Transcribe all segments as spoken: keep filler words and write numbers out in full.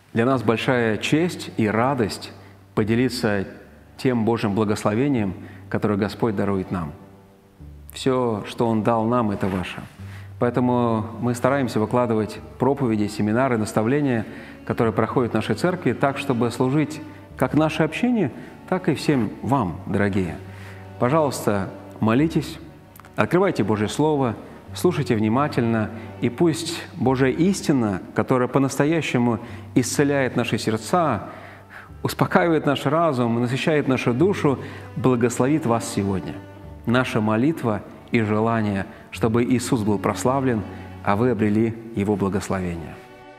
Для нас большая честь и радость поделиться тем Божьим благословением, которое Господь дарует нам. Все, что Он дал нам, это ваше. Поэтому мы стараемся выкладывать проповеди, семинары, наставления, которые проходят в нашей церкви, так, чтобы служить как наше общение, так и всем вам, дорогие. Пожалуйста, молитесь, открывайте Божье Слово, слушайте внимательно, и пусть Божья истина, которая по-настоящему исцеляет наши сердца, успокаивает наш разум, насыщает нашу душу, благословит вас сегодня. Наша молитва и желание, чтобы Иисус был прославлен, а вы обрели Его благословение.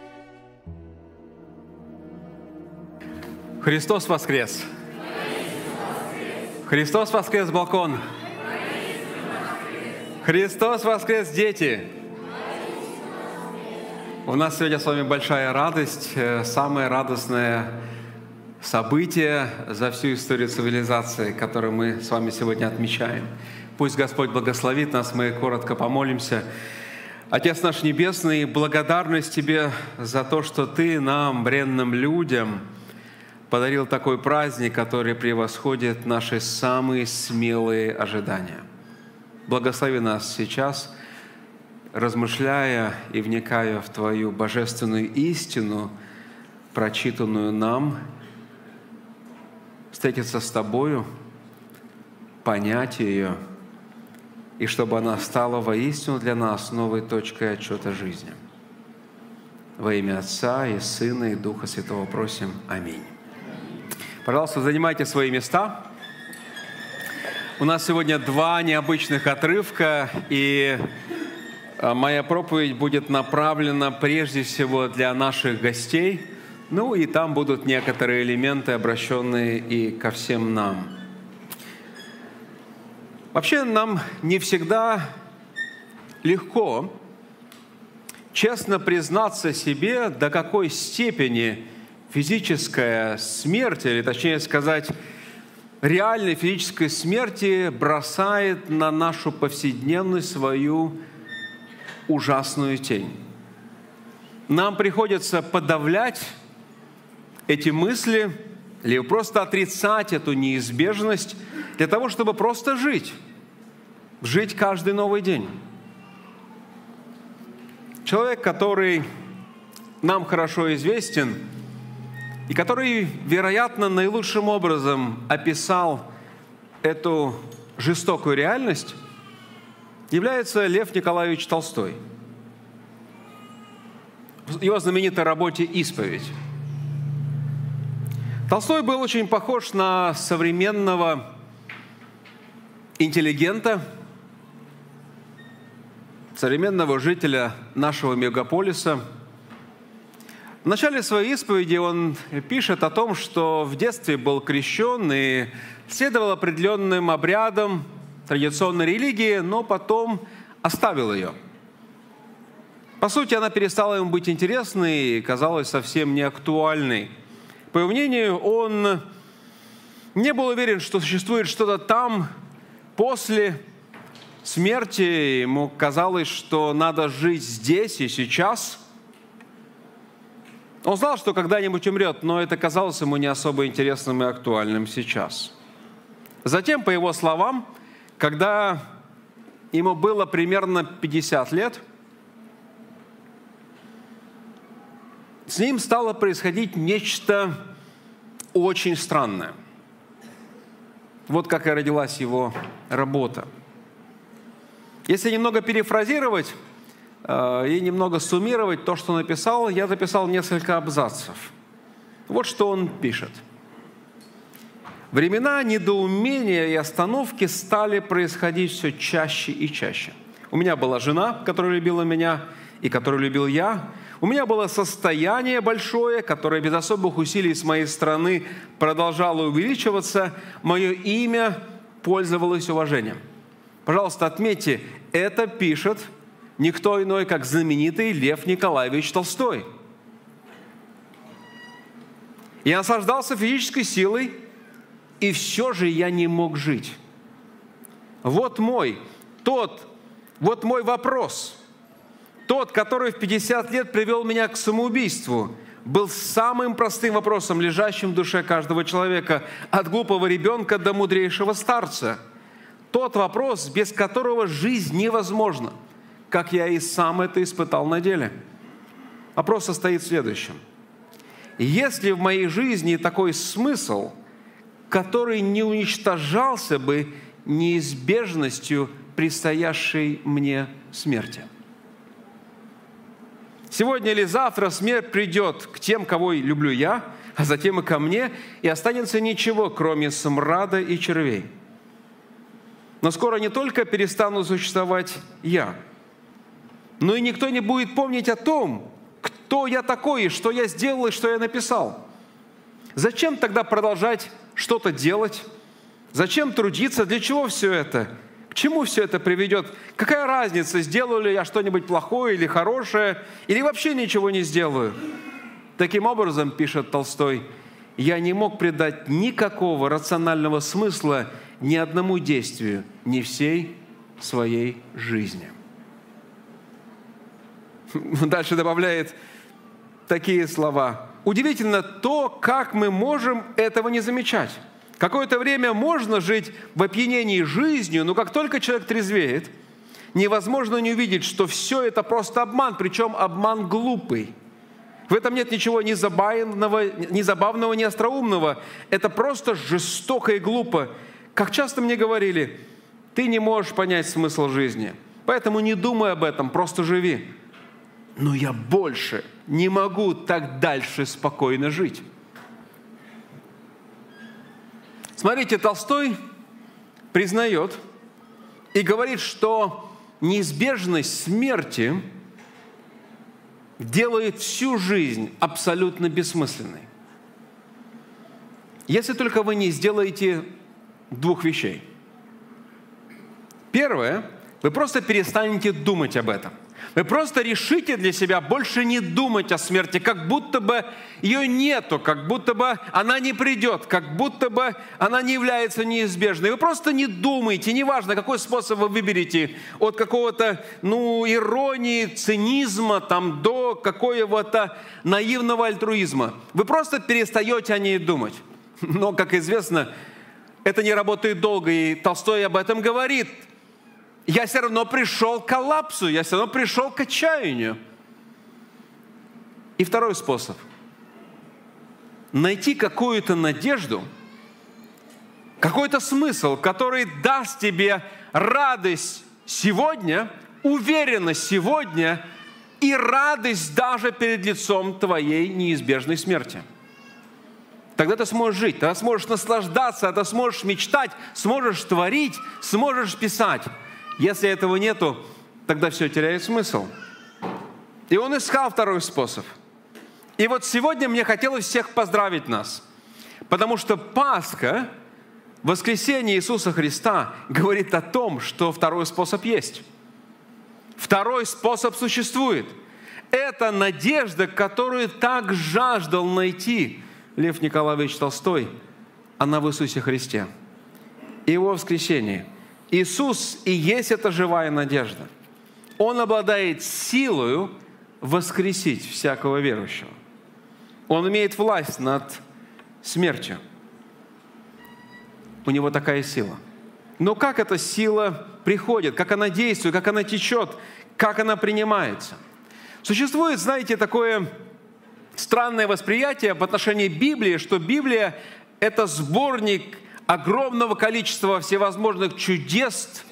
Христос воскрес! Христос воскрес, балкон! Христос воскрес, дети! У нас сегодня с вами большая радость, самое радостное событие за всю историю цивилизации, которое мы с вами сегодня отмечаем. Пусть Господь благословит нас, мы коротко помолимся. Отец наш Небесный, благодарность Тебе за то, что Ты нам, бренным людям, подарил такой праздник, который превосходит наши самые смелые ожидания. Благослови нас сейчас, размышляя и вникая в Твою божественную истину, прочитанную нам, встретиться с Тобою, понять ее, и чтобы она стала воистину для нас новой точкой отчета жизни. Во имя Отца и Сына и Духа Святого просим. Аминь. Пожалуйста, занимайте свои места. У нас сегодня два необычных отрывка, и моя проповедь будет направлена прежде всего для наших гостей, ну и там будут некоторые элементы, обращенные и ко всем нам. Вообще нам не всегда легко честно признаться себе, до какой степени физическая смерть, или точнее сказать, реальной физической смерти бросает на нашу повседневность свою ужасную тень. Нам приходится подавлять эти мысли, или просто отрицать эту неизбежность для того, чтобы просто жить, жить каждый новый день. Человек, который нам хорошо известен, и который, вероятно, наилучшим образом описал эту жестокую реальность, является Лев Николаевич Толстой. В его знаменитой работе «Исповедь». Толстой был очень похож на современного интеллигента, современного жителя нашего мегаполиса. В начале своей исповеди он пишет о том, что в детстве был крещен и следовал определенным обрядам традиционной религии, но потом оставил ее. По сути, она перестала ему быть интересной и казалась совсем неактуальной. По его мнению, он не был уверен, что существует что-то там после смерти. Ему казалось, что надо жить здесь и сейчас. Он знал, что когда-нибудь умрет, но это казалось ему не особо интересным и актуальным сейчас. Затем, по его словам, когда ему было примерно пятьдесят лет, с ним стало происходить нечто очень странное. Вот как и родилась его работа. Если немного перефразировать э, и немного суммировать то, что написал, я записал несколько абзацев. Вот что он пишет. Времена недоумения и остановки стали происходить все чаще и чаще. У меня была жена, которая любила меня и которую любил я. У меня было состояние большое, которое без особых усилий с моей стороны продолжало увеличиваться. Мое имя пользовалось уважением. Пожалуйста, отметьте, это пишет никто иной, как знаменитый Лев Николаевич Толстой. Я наслаждался физической силой, и все же я не мог жить. Вот мой, тот, вот мой вопрос. Тот, который в пятьдесят лет привел меня к самоубийству. был самым простым вопросом, лежащим в душе каждого человека, от глупого ребенка до мудрейшего старца. Тот вопрос, без которого жизнь невозможна, как я и сам это испытал на деле. Вопрос состоит в следующем. Есть ли в моей жизни такой смысл, который не уничтожался бы неизбежностью предстоящей мне смерти? Сегодня или завтра смерть придет к тем, кого люблю я, а затем и ко мне, и останется ничего, кроме смрада и червей. Но скоро не только перестану существовать я, но и никто не будет помнить о том, кто я такой, и что я сделал, и что я написал. Зачем тогда продолжать что-то делать? Зачем трудиться? Для чего все это? К чему все это приведет? Какая разница, сделаю ли я что-нибудь плохое или хорошее, или вообще ничего не сделаю? Таким образом, пишет Толстой, я не мог придать никакого рационального смысла ни одному действию, ни всей своей жизни. Дальше добавляет такие слова. Удивительно то, как мы можем этого не замечать. Какое-то время можно жить в опьянении жизнью, но как только человек трезвеет, невозможно не увидеть, что все это просто обман, причем обман глупый. В этом нет ничего ни забавного, ни забавного, ни остроумного. Это просто жестоко и глупо. Как часто мне говорили, ты не можешь понять смысл жизни, поэтому не думай об этом, просто живи. Но я больше не могу так дальше спокойно жить. Смотрите, Толстой признает и говорит, что неизбежность смерти делает всю жизнь абсолютно бессмысленной. Если только вы не сделаете двух вещей. Первое, вы просто перестанете думать об этом. Вы просто решите для себя больше не думать о смерти, как будто бы ее нету, как будто бы она не придет, как будто бы она не является неизбежной. Вы просто не думаете, неважно, какой способ вы выберете, от какого-то, ну, иронии, цинизма, там, до какого-то наивного альтруизма. Вы просто перестаете о ней думать. Но, как известно, это не работает долго, и Толстой об этом говорит. Я все равно пришел к коллапсу, я все равно пришел к отчаянию. И второй способ. Найти какую-то надежду, какой-то смысл, который даст тебе радость сегодня, уверенность сегодня и радость даже перед лицом твоей неизбежной смерти. Тогда ты сможешь жить, тогда сможешь наслаждаться, тогда сможешь мечтать, сможешь творить, сможешь писать. Если этого нету, тогда все теряет смысл. И он искал второй способ. И вот сегодня мне хотелось всех поздравить нас, потому что Пасха, воскресение Иисуса Христа, говорит о том, что второй способ есть. Второй способ существует. Это надежда, которую так жаждал найти Лев Николаевич Толстой, она в Иисусе Христе и Его воскресении. Иисус и есть эта живая надежда. Он обладает силою воскресить всякого верующего. Он имеет власть над смертью. У него такая сила. Но как эта сила приходит, как она действует, как она течет, как она принимается? Существует, знаете, такое странное восприятие в отношении Библии, что Библия – это сборник огромного количества всевозможных чудес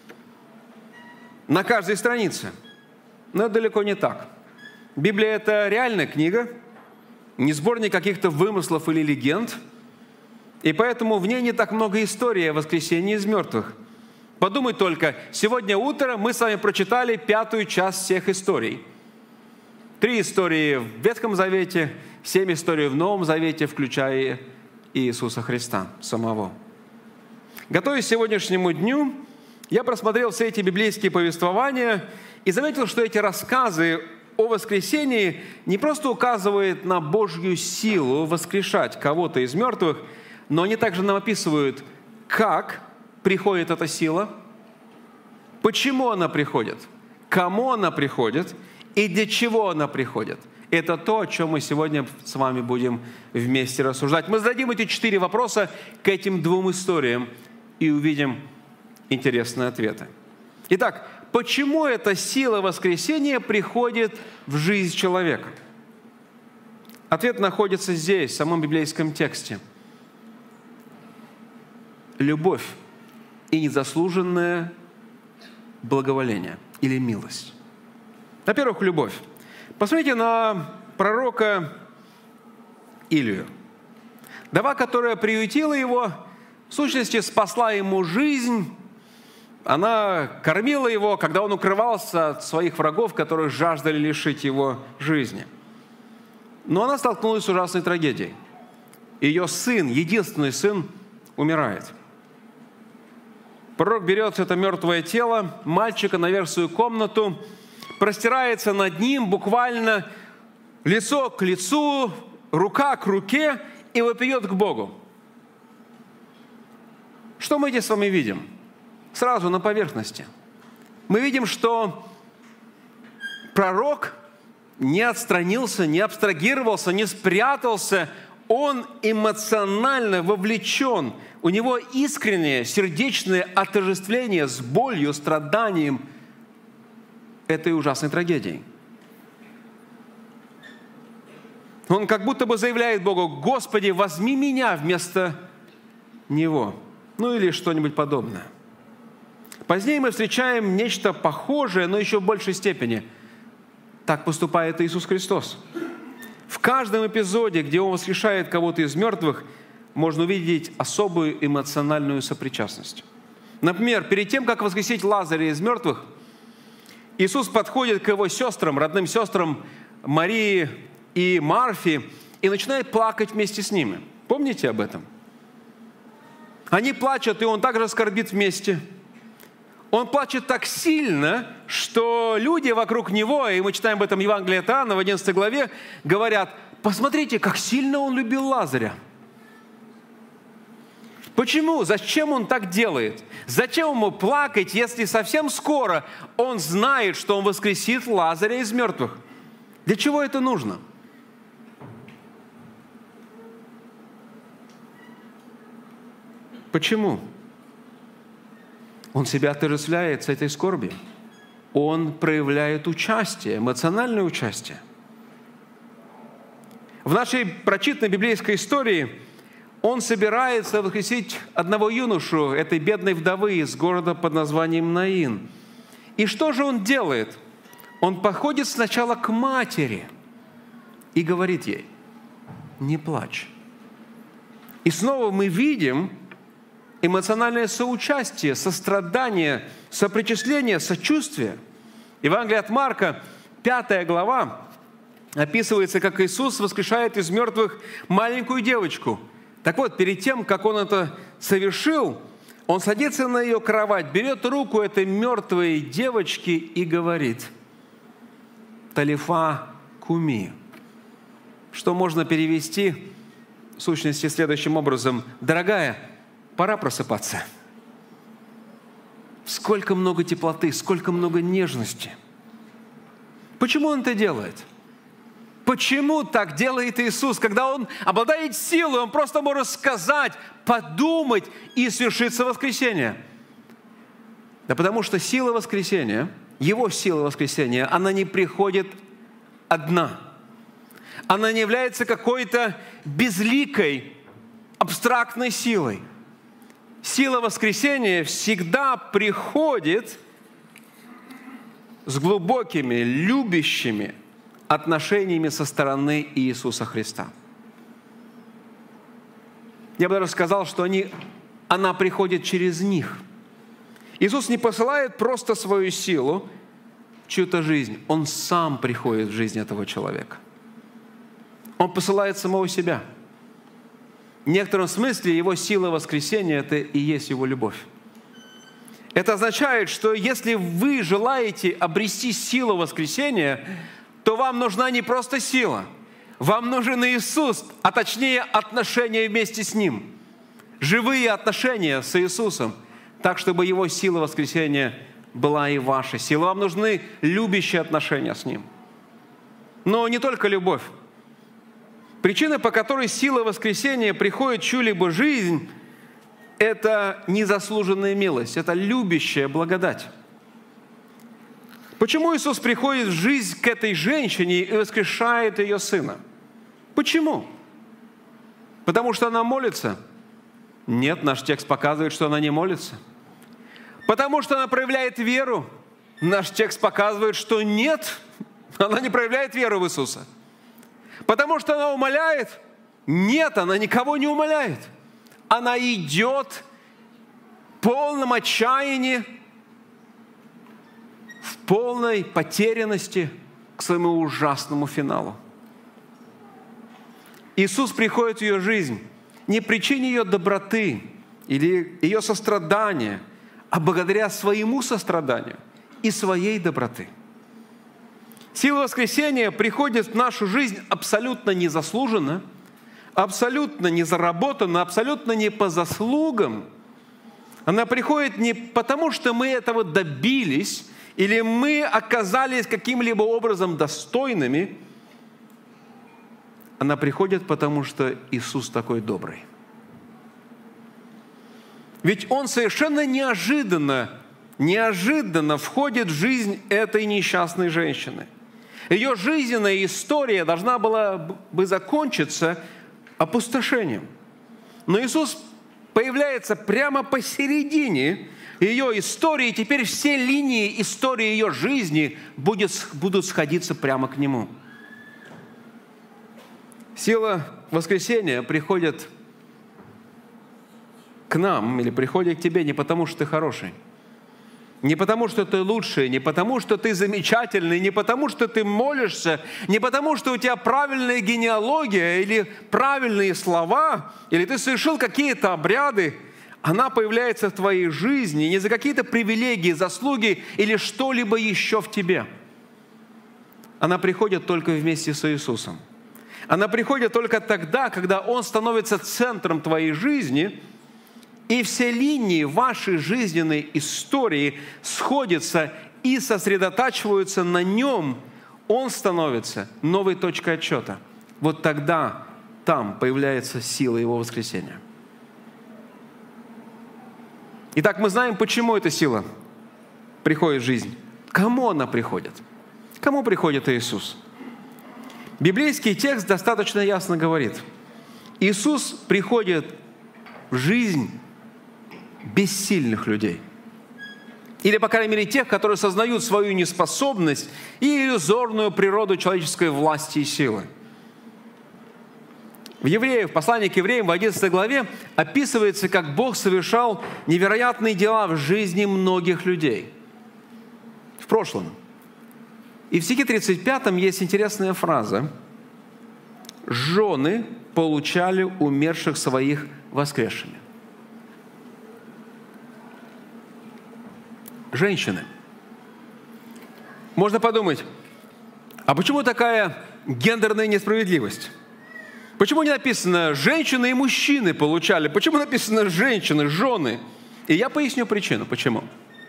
на каждой странице. Но это далеко не так. Библия – это реальная книга, не сборник каких-то вымыслов или легенд, и поэтому в ней не так много историй о воскресении из мертвых. Подумай только, сегодня утром мы с вами прочитали пятую часть всех историй. Три истории в Ветхом Завете, семь историй в Новом Завете, включая Иисуса Христа самого. Готовясь к сегодняшнему дню, я просмотрел все эти библейские повествования и заметил, что эти рассказы о воскресении не просто указывают на Божью силу воскрешать кого-то из мертвых, но они также нам описывают, как приходит эта сила, почему она приходит, кому она приходит и для чего она приходит. Это то, о чем мы сегодня с вами будем вместе рассуждать. Мы зададим эти четыре вопроса к этим двум историям и увидим интересные ответы. Итак, почему эта сила воскресения приходит в жизнь человека? Ответ находится здесь, в самом библейском тексте. Любовь и незаслуженное благоволение или милость. Во-первых, любовь. Посмотрите на пророка Илию. Вдова, которая приютила его, в сущности, спасла ему жизнь. Она кормила его, когда он укрывался от своих врагов, которые жаждали лишить его жизни. Но она столкнулась с ужасной трагедией. Ее сын, единственный сын, умирает. Пророк берет это мертвое тело мальчика наверх в свою комнату, простирается над ним буквально лицо к лицу, рука к руке и вопиет к Богу. Что мы здесь с вами видим? Сразу на поверхности. Мы видим, что пророк не отстранился, не абстрагировался, не спрятался. Он эмоционально вовлечен. У него искреннее, сердечное отождествление с болью, страданием этой ужасной трагедии. Он как будто бы заявляет Богу: «Господи, возьми меня вместо него». Ну или что-нибудь подобное. Позднее мы встречаем нечто похожее, но еще в большей степени. Так поступает Иисус Христос. В каждом эпизоде, где Он воскрешает кого-то из мертвых, можно увидеть особую эмоциональную сопричастность. Например, перед тем, как воскресить Лазаря из мертвых, Иисус подходит к его сестрам, родным сестрам Марии и Марфе, и начинает плакать вместе с ними. Помните об этом? Они плачут, и Он также скорбит вместе. Он плачет так сильно, что люди вокруг Него, и мы читаем об этом в Евангелии от Иоанна в одиннадцатой главе, говорят: посмотрите, как сильно Он любил Лазаря. Почему? Зачем Он так делает? Зачем Ему плакать, если совсем скоро Он знает, что Он воскресит Лазаря из мертвых? Для чего это нужно? Почему? Он себя отождествляет с этой скорбью. Он проявляет участие, эмоциональное участие. В нашей прочитанной библейской истории он собирается воскресить одного юношу, этой бедной вдовы из города под названием Наин. И что же он делает? Он подходит сначала к матери и говорит ей: «Не плачь». И снова мы видим эмоциональное соучастие, сострадание, сопричисление, сочувствие. Евангелие от Марка, пятая глава, описывается, как Иисус воскрешает из мертвых маленькую девочку. Так вот, перед тем, как Он это совершил, Он садится на ее кровать, берет руку этой мертвой девочки и говорит: «Талифа куми», что можно перевести в сущности следующим образом: «Дорогая, пора просыпаться». Сколько много теплоты, сколько много нежности. Почему Он это делает? Почему так делает Иисус? Когда Он обладает силой, Он просто может сказать, подумать, и свершится воскресение. Да потому что сила воскресения, Его сила воскресения, она не приходит одна. Она не является какой-то безликой, абстрактной силой. Сила воскресения всегда приходит с глубокими, любящими отношениями со стороны Иисуса Христа. Я бы даже сказал, что они, она приходит через них. Иисус не посылает просто свою силу в чью-то жизнь. Он сам приходит в жизнь этого человека. Он посылает самого себя. В некотором смысле Его сила воскресения – это и есть Его любовь. Это означает, что если вы желаете обрести силу воскресения, то вам нужна не просто сила. Вам нужен Иисус, а точнее отношения вместе с Ним. Живые отношения с Иисусом, так, чтобы Его сила воскресения была и ваша сила. Вам нужны любящие отношения с Ним. Но не только любовь. Причина, по которой сила воскресения приходит в чью-либо жизнь, это незаслуженная милость, это любящая благодать. Почему Иисус приходит в жизнь к этой женщине и воскрешает ее сына? Почему? Потому что она молится? Нет, наш текст показывает, что она не молится. Потому что она проявляет веру? Наш текст показывает, что нет, она не проявляет веру в Иисуса. Потому что она умоляет? Нет, она никого не умоляет. Она идет в полном отчаянии, в полной потерянности к своему ужасному финалу. Иисус приходит в ее жизнь не по причине ее доброты или ее сострадания, а благодаря своему состраданию и своей доброты. Сила воскресения приходит в нашу жизнь абсолютно незаслуженно, абсолютно незаработанно, абсолютно не по заслугам. Она приходит не потому, что мы этого добились, или мы оказались каким-либо образом достойными. Она приходит, потому что Иисус такой добрый. Ведь Он совершенно неожиданно, неожиданно входит в жизнь этой несчастной женщины. Ее жизненная история должна была бы закончиться опустошением. Но Иисус появляется прямо посередине ее истории, и теперь все линии истории ее жизни будет, будут сходиться прямо к Нему. Сила воскресения приходит к нам или приходит к тебе не потому, что ты хороший, не потому, что ты лучший, не потому, что ты замечательный, не потому, что ты молишься, не потому, что у тебя правильная генеалогия или правильные слова, или ты совершил какие-то обряды. Она появляется в твоей жизни не за какие-то привилегии, заслуги или что-либо еще в тебе. Она приходит только вместе с Иисусом. Она приходит только тогда, когда Он становится центром твоей жизни, и все линии вашей жизненной истории сходятся и сосредотачиваются на Нем. Он становится новой точкой отсчета. Вот тогда там появляется сила Его воскресения. Итак, мы знаем, почему эта сила приходит в жизнь. Кому она приходит? Кому приходит Иисус? Библейский текст достаточно ясно говорит. Иисус приходит в жизнь бессильных людей. Или, по крайней мере, тех, которые сознают свою неспособность и иллюзорную природу человеческой власти и силы. В Евреев, в послании к Евреям в одиннадцатой главе описывается, как Бог совершал невероятные дела в жизни многих людей в прошлом. И в стихе тридцать пятом есть интересная фраза. «Жены получали умерших своих воскресшими». Женщины. Можно подумать, а почему такая гендерная несправедливость? Почему не написано «женщины и мужчины получали»? Почему написано «женщины, жены»? И я поясню причину, почему.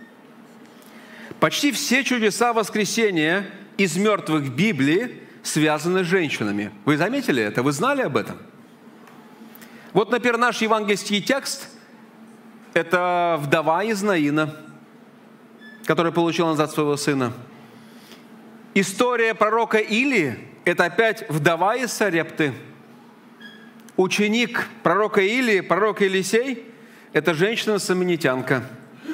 Почти все чудеса воскресения из мертвых в Библии связаны с женщинами. Вы заметили это? Вы знали об этом? Вот, например, наш евангельский текст – это вдова из Наина, которая получила назад своего сына. История пророка Илии – это опять вдова из Сарепты. Ученик пророка Илии, пророк Елисей – это женщина-самаритянка.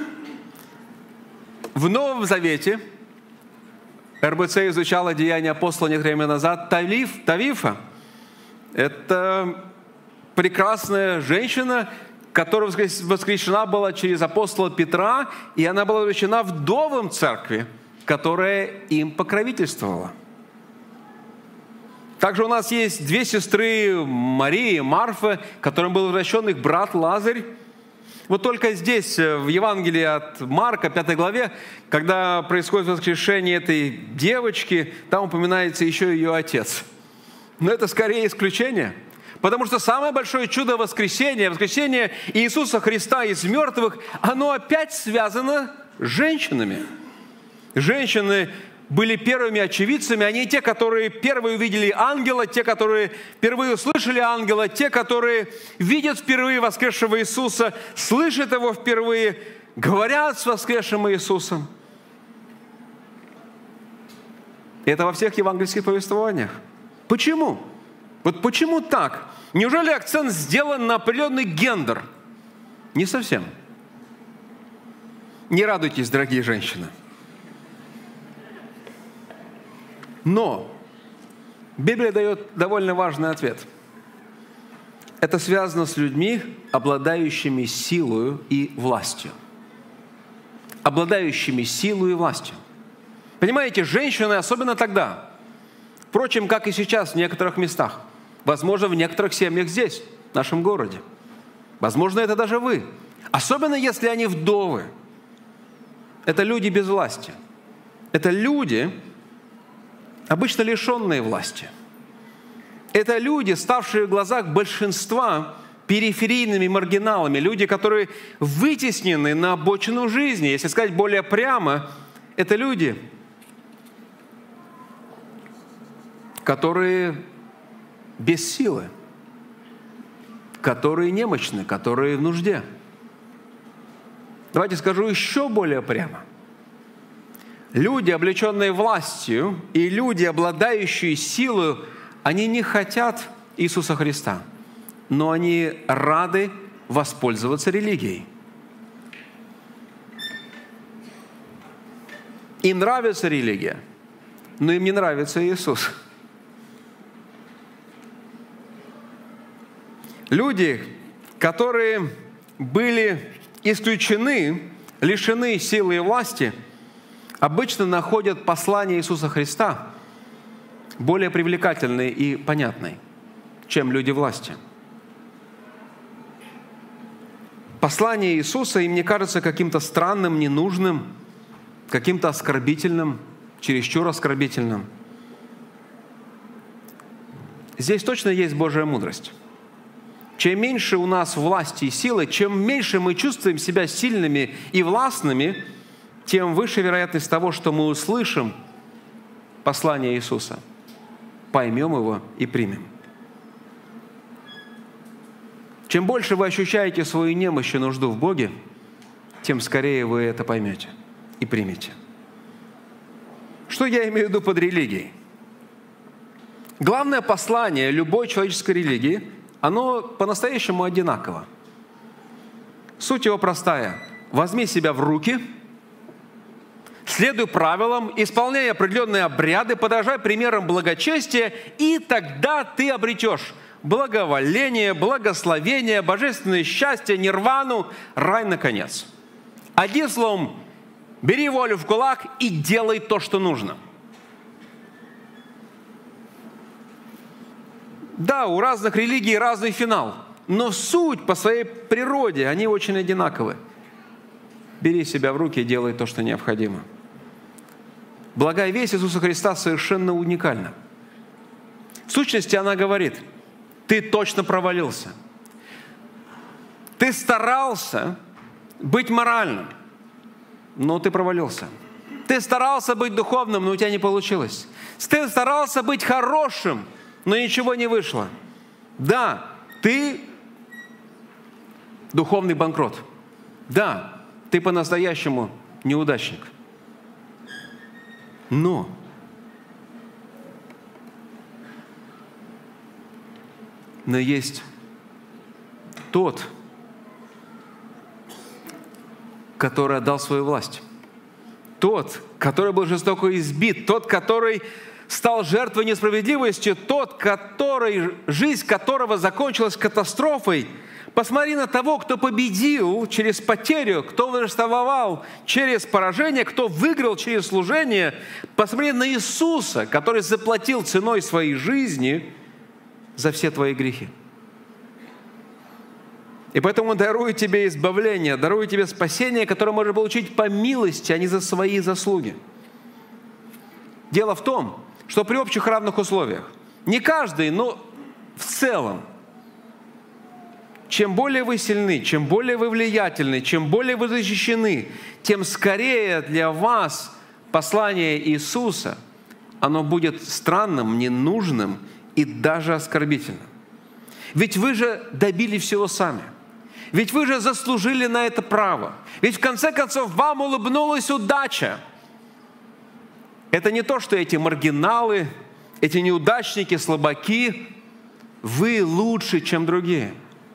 В Новом Завете эр бэ цэ изучала деяния апостола некоторое время назад. Тавиф, Тавифа – это прекрасная женщина, которая воскрешена была через апостола Петра, и она была возвращена вдовам церкви, которая им покровительствовала. Также у нас есть две сестры Марии и Марфа, которым был возвращен их брат Лазарь. Вот только здесь, в Евангелии от Марка, пятой главе, когда происходит воскрешение этой девочки, там упоминается еще ее отец. Но это скорее исключение, потому что самое большое чудо воскресения, воскресение Иисуса Христа из мертвых, оно опять связано с женщинами. Женщины были первыми очевидцами, они те, которые первые увидели ангела, те, которые впервые услышали ангела, те, которые видят впервые воскресшего Иисуса, слышат Его впервые, говорят с воскресшим Иисусом. Это во всех евангельских повествованиях. Почему? Вот почему так? Неужели акцент сделан на определенный гендер? Не совсем. Не радуйтесь, дорогие женщины. Но Библия дает довольно важный ответ. Это связано с людьми, обладающими силой и властью. Обладающими силой и властью. Понимаете, женщины, особенно тогда, впрочем, как и сейчас в некоторых местах, возможно, в некоторых семьях здесь, в нашем городе, возможно, это даже вы, особенно если они вдовы, это люди без власти. Это люди, обычно лишенные власти. Это люди, ставшие в глазах большинства периферийными маргиналами, люди, которые вытеснены на обочину жизни. Если сказать более прямо, это люди, которые без силы, которые немощны, которые в нужде. Давайте скажу еще более прямо. Люди, облеченные властью, и люди, обладающие силой, они не хотят Иисуса Христа, но они рады воспользоваться религией. Им нравится религия, но им не нравится Иисус. Люди, которые были исключены, лишены силы и власти, обычно находят послание Иисуса Христа более привлекательной и понятной, чем люди власти. Послание Иисуса им не кажется каким-то странным, ненужным, каким-то оскорбительным, чересчур оскорбительным. Здесь точно есть Божья мудрость. Чем меньше у нас власти и силы, чем меньше мы чувствуем себя сильными и властными, тем выше вероятность того, что мы услышим послание Иисуса, поймем его и примем. Чем больше вы ощущаете свою немощь и нужду в Боге, тем скорее вы это поймете и примете. Что я имею в виду под религией? Главное послание любой человеческой религии, оно по-настоящему одинаково. Суть его простая. Возьми себя в руки, следуй правилам, исполняй определенные обряды, подражай примерам благочестия, и тогда ты обретешь благоволение, благословение, божественное счастье, нирвану, рай наконец. Одним словом, бери волю в кулак и делай то, что нужно. Да, у разных религий разный финал, но суть по своей природе, они очень одинаковы. Бери себя в руки и делай то, что необходимо. Благая весть Иисуса Христа совершенно уникальна. В сущности, она говорит: ты точно провалился. Ты старался быть моральным, но ты провалился. Ты старался быть духовным, но у тебя не получилось. Ты старался быть хорошим, но ничего не вышло. Да, ты духовный банкрот. Да, ты по-настоящему неудачник. Но но есть тот, который отдал свою власть. Тот, который был жестоко избит. Тот, который стал жертвой несправедливости. Тот, который, жизнь которого закончилась катастрофой. Посмотри на того, кто победил через потерю, кто восторговал через поражение, кто выиграл через служение. Посмотри на Иисуса, который заплатил ценой своей жизни за все твои грехи. И поэтому Он дарует тебе избавление, дарует тебе спасение, которое можно получить по милости, а не за свои заслуги. Дело в том, что при общих равных условиях, не каждый, но в целом, чем более вы сильны, чем более вы влиятельны, чем более вы защищены, тем скорее для вас послание Иисуса, оно будет странным, ненужным и даже оскорбительным. Ведь вы же добили всего сами. Ведь вы же заслужили на это право. Ведь в конце концов вам улыбнулась удача. Это не то, что эти маргиналы, эти неудачники, слабаки, вы лучше, чем другие.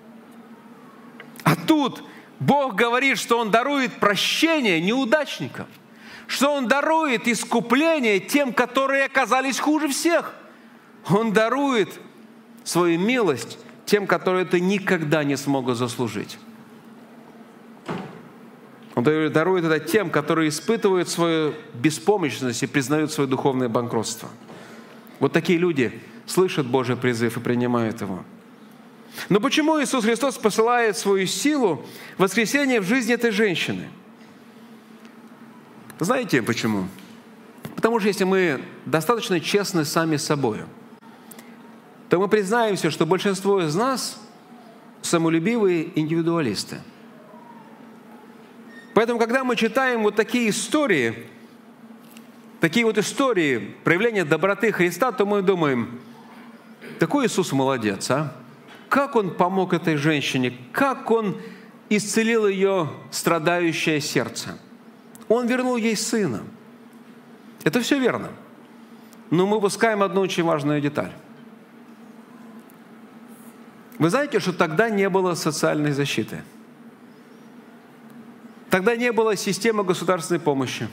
А тут Бог говорит, что Он дарует прощение неудачникам, что Он дарует искупление тем, которые оказались хуже всех. Он дарует свою милость тем, которые это никогда не смогут заслужить. Он дарует это тем, которые испытывают свою беспомощность и признают свое духовное банкротство. Вот такие люди слышат Божий призыв и принимают его. Но почему Иисус Христос посылает свою силу в воскресение в жизни этой женщины? Знаете почему? Потому что если мы достаточно честны сами с собой, то мы признаемся, что большинство из нас самолюбивые индивидуалисты. Поэтому, когда мы читаем вот такие истории, такие вот истории проявления доброты Христа, то мы думаем, такой Иисус молодец, а? Как Он помог этой женщине, как Он исцелил ее страдающее сердце. Он вернул ей сына. Это все верно. Но мы упускаем одну очень важную деталь. Вы знаете, что тогда не было социальной защиты. Тогда не было системы государственной помощи.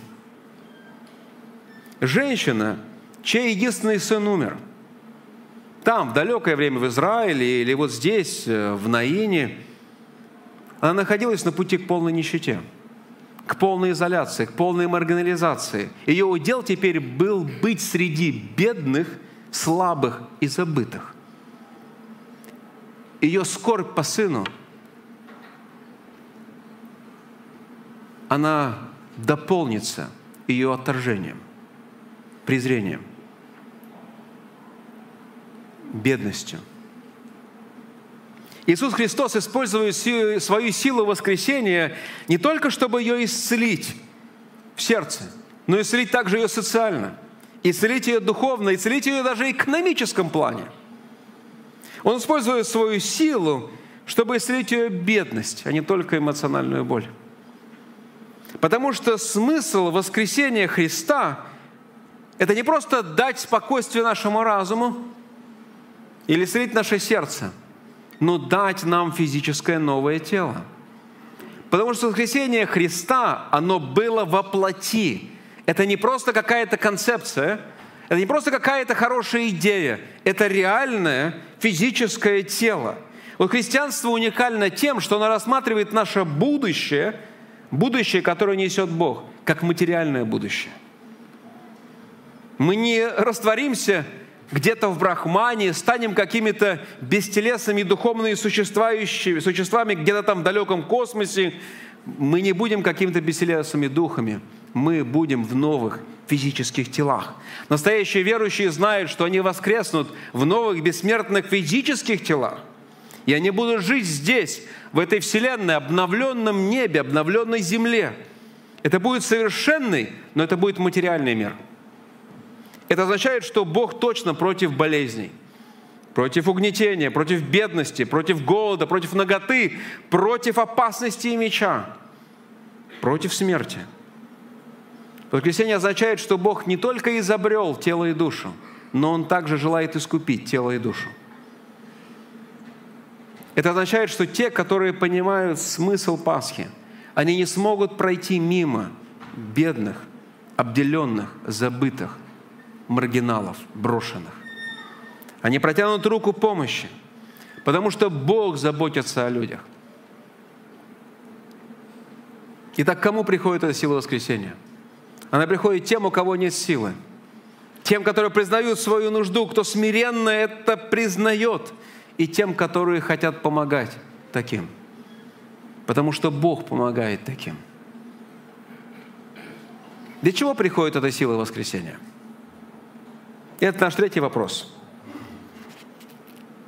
Женщина, чей единственный сын умер, там, в далекое время в Израиле или вот здесь, в Наине, она находилась на пути к полной нищете, к полной изоляции, к полной маргинализации. Ее удел теперь был быть среди бедных, слабых и забытых. Ее скорбь по сыну, она дополнится ее отторжением, презрением, бедностью. Иисус Христос использует свою силу воскресения не только, чтобы ее исцелить в сердце, но и исцелить также ее социально, исцелить ее духовно, исцелить ее даже в экономическом плане. Он использует свою силу, чтобы исцелить ее бедность, а не только эмоциональную боль. Потому что смысл воскресения Христа – это не просто дать спокойствие нашему разуму или исцелить наше сердце, но дать нам физическое новое тело. Потому что воскресение Христа, оно было во плоти. Это не просто какая-то концепция, это не просто какая-то хорошая идея, это реальное физическое тело. Вот христианство уникально тем, что оно рассматривает наше будущее, будущее, которое несет Бог, как материальное будущее. Мы не растворимся где-то в брахмане, станем какими-то бестелесными духовными существами где-то там в далеком космосе. Мы не будем какими-то бестелесными духами. Мы будем в новых физических телах. Настоящие верующие знают, что они воскреснут в новых бессмертных физических телах. И они будут жить здесь, в этой вселенной, обновленном небе, обновленной земле. Это будет совершенный, но это будет материальный мир. Это означает, что Бог точно против болезней, против угнетения, против бедности, против голода, против наготы, против опасности и меча, против смерти. Воскресение означает, что Бог не только изобрел тело и душу, но Он также желает искупить тело и душу. Это означает, что те, которые понимают смысл Пасхи, они не смогут пройти мимо бедных, обделенных, забытых, маргиналов, брошенных. Они протянут руку помощи, потому что Бог заботится о людях. Итак, кому приходит эта сила воскресения? Она приходит тем, у кого нет силы. Тем, которые признают свою нужду, кто смиренно это признает. И тем, которые хотят помогать таким. Потому что Бог помогает таким. Для чего приходит эта сила воскресения? Это наш третий вопрос.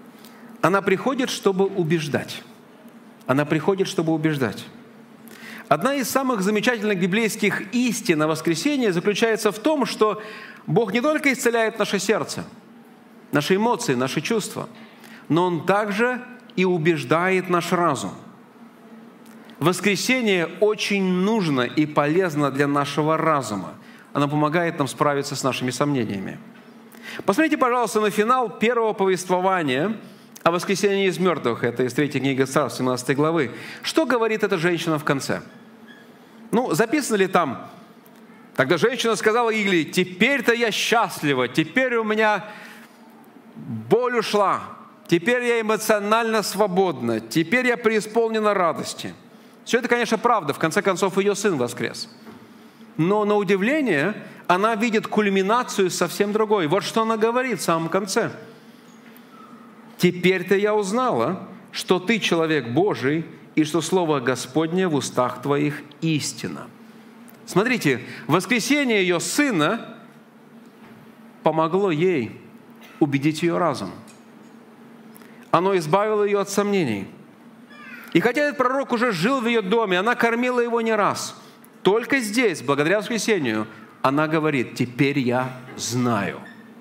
Она приходит, чтобы убеждать. Она приходит, чтобы убеждать. одна из самых замечательных библейских истин о воскресении заключается в том, что Бог не только исцеляет наше сердце, наши эмоции, наши чувства, но Он также и убеждает наш разум. Воскресение очень нужно и полезно для нашего разума. Оно помогает нам справиться с нашими сомнениями. Посмотрите, пожалуйста, на финал первого повествования о воскресении из мертвых. Это из третьей книги Царств, семнадцатой главы. Что говорит эта женщина в конце? Ну, записано ли там? Тогда женщина сказала Илии: «Теперь-то я счастлива, теперь у меня боль ушла, теперь я эмоционально свободна, теперь я преисполнена радости». Все это, конечно, правда. В конце концов, ее сын воскрес. Но, на удивление, она видит кульминацию совсем другой. Вот что она говорит в самом конце. «Теперь-то я узнала, что ты человек Божий, и что слово Господне в устах твоих истина». Смотрите, воскресение ее сына помогло ей убедить ее разум. Оно избавило ее от сомнений. И хотя этот пророк уже жил в ее доме, она кормила его не раз, только здесь, благодаря воскресению, она говорит: «Теперь я знаю».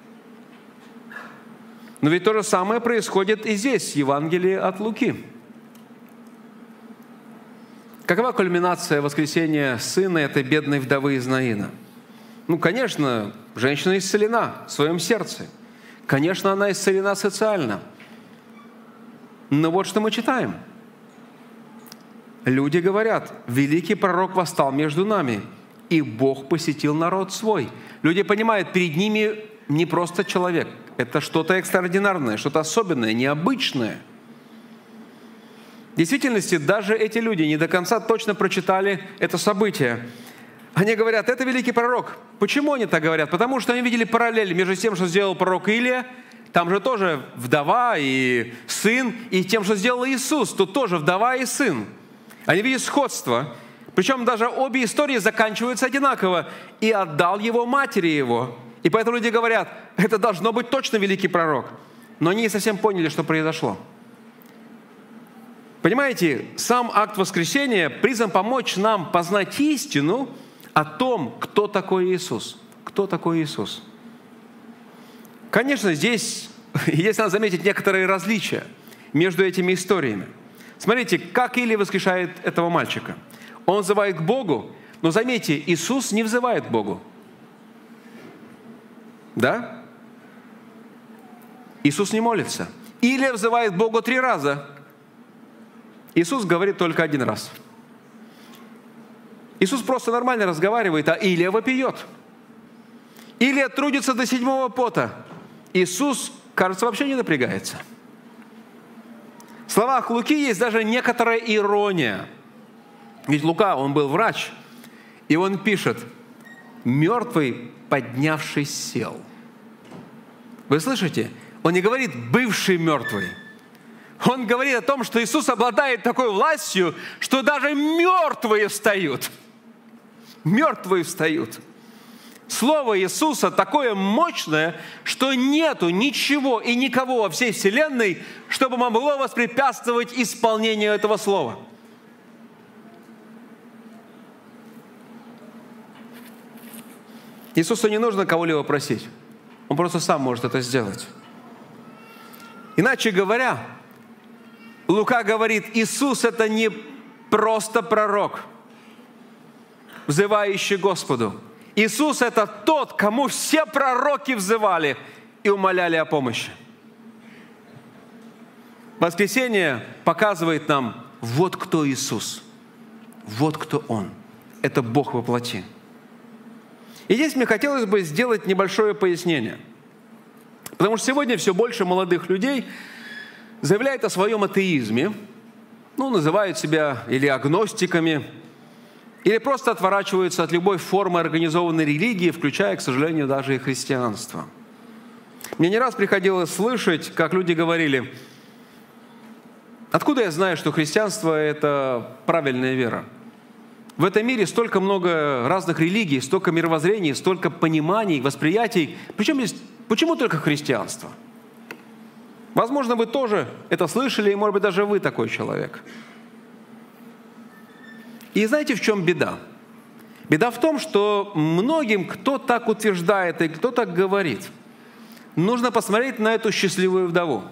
Но ведь то же самое происходит и здесь, в Евангелии от Луки. Какова кульминация воскресения сына этой бедной вдовы из Наина? Ну, конечно, женщина исцелена в своем сердце. Конечно, она исцелена социально. Но вот что мы читаем. Люди говорят: «Великий пророк восстал между нами, и Бог посетил народ свой». Люди понимают, перед ними не просто человек. Это что-то экстраординарное, что-то особенное, необычное. В действительности, даже эти люди не до конца точно прочитали это событие. Они говорят: «Это великий пророк». Почему они так говорят? Потому что они видели параллель между тем, что сделал пророк Илия, там же тоже вдова и сын, и тем, что сделал Иисус, тут тоже вдова и сын. Они видят сходство. Причем даже обе истории заканчиваются одинаково. «И отдал его матери его». И поэтому люди говорят: это должно быть точно великий пророк. Но они не совсем поняли, что произошло. Понимаете, сам акт воскресения призван помочь нам познать истину о том, кто такой Иисус. Кто такой Иисус? Конечно, здесь есть, надо заметить, некоторые различия между этими историями. Смотрите, как Илия воскрешает этого мальчика. Он взывает к Богу, но заметьте, Иисус не взывает к Богу. Да? Иисус не молится. Илия взывает к Богу три раза. Иисус говорит только один раз. Иисус просто нормально разговаривает, а Илия вопиет. Илия трудится до седьмого пота. Иисус, кажется, вообще не напрягается. В словах Луки есть даже некоторая ирония. Ведь Лука, он был врач, и он пишет: «Мертвый, поднявшись, сел». Вы слышите? Он не говорит «бывший мертвый». Он говорит о том, что Иисус обладает такой властью, что даже мертвые встают. Мертвые встают. Слово Иисуса такое мощное, что нету ничего и никого во всей вселенной, чтобы могло воспрепятствовать исполнению этого слова. Иисусу не нужно кого-либо просить. Он просто сам может это сделать. Иначе говоря, Лука говорит: Иисус – это не просто пророк, взывающий Господу. Иисус – это тот, кому все пророки взывали и умоляли о помощи. Воскресение показывает нам: вот кто Иисус, вот кто Он. Это Бог во плоти. И здесь мне хотелось бы сделать небольшое пояснение. Потому что сегодня все больше молодых людей заявляют о своем атеизме, ну, называют себя или агностиками, или просто отворачиваются от любой формы организованной религии, включая, к сожалению, даже и христианство. Мне не раз приходилось слышать, как люди говорили: откуда я знаю, что христианство – это правильная вера? В этом мире столько много разных религий, столько мировоззрений, столько пониманий, восприятий. Причем здесь, почему только христианство? Возможно, вы тоже это слышали, и, может быть, даже вы такой человек. И знаете, в чем беда? Беда в том, что многим, кто так утверждает и кто так говорит, нужно посмотреть на эту счастливую вдову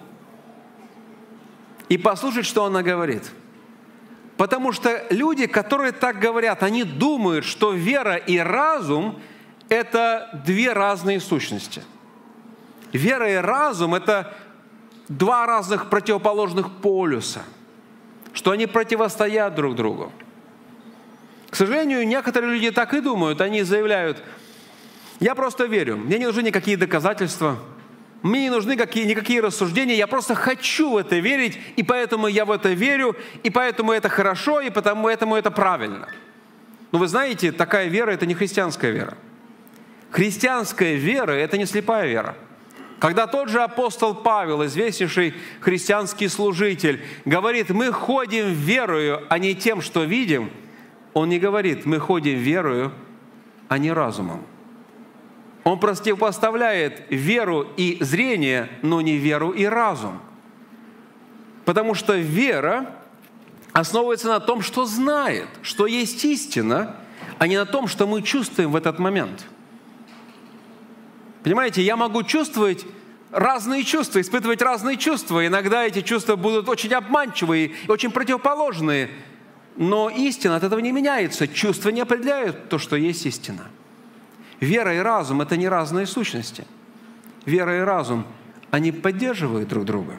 и послушать, что она говорит. Потому что люди, которые так говорят, они думают, что вера и разум – это две разные сущности. Вера и разум – это два разных противоположных полюса, что они противостоят друг другу. К сожалению, некоторые люди так и думают. Они заявляют: я просто верю, мне не нужны никакие доказательства, мне не нужны какие, никакие рассуждения, я просто хочу в это верить, и поэтому я в это верю, и поэтому это хорошо, и поэтому это правильно. Но вы знаете, такая вера – это не христианская вера. Христианская вера – это не слепая вера. Когда тот же апостол Павел, известнейший христианский служитель, говорит: мы ходим верою, а не тем, что видим, он не говорит: мы ходим верою, а не разумом. Он противопоставляет веру и зрение, но не веру и разум. Потому что вера основывается на том, что знает, что есть истина, а не на том, что мы чувствуем в этот момент. Понимаете, я могу чувствовать разные чувства, испытывать разные чувства. Иногда эти чувства будут очень обманчивые и очень противоположные. Но истина от этого не меняется. Чувства не определяют то, что есть истина. Вера и разум – это не разные сущности. Вера и разум, они поддерживают друг друга.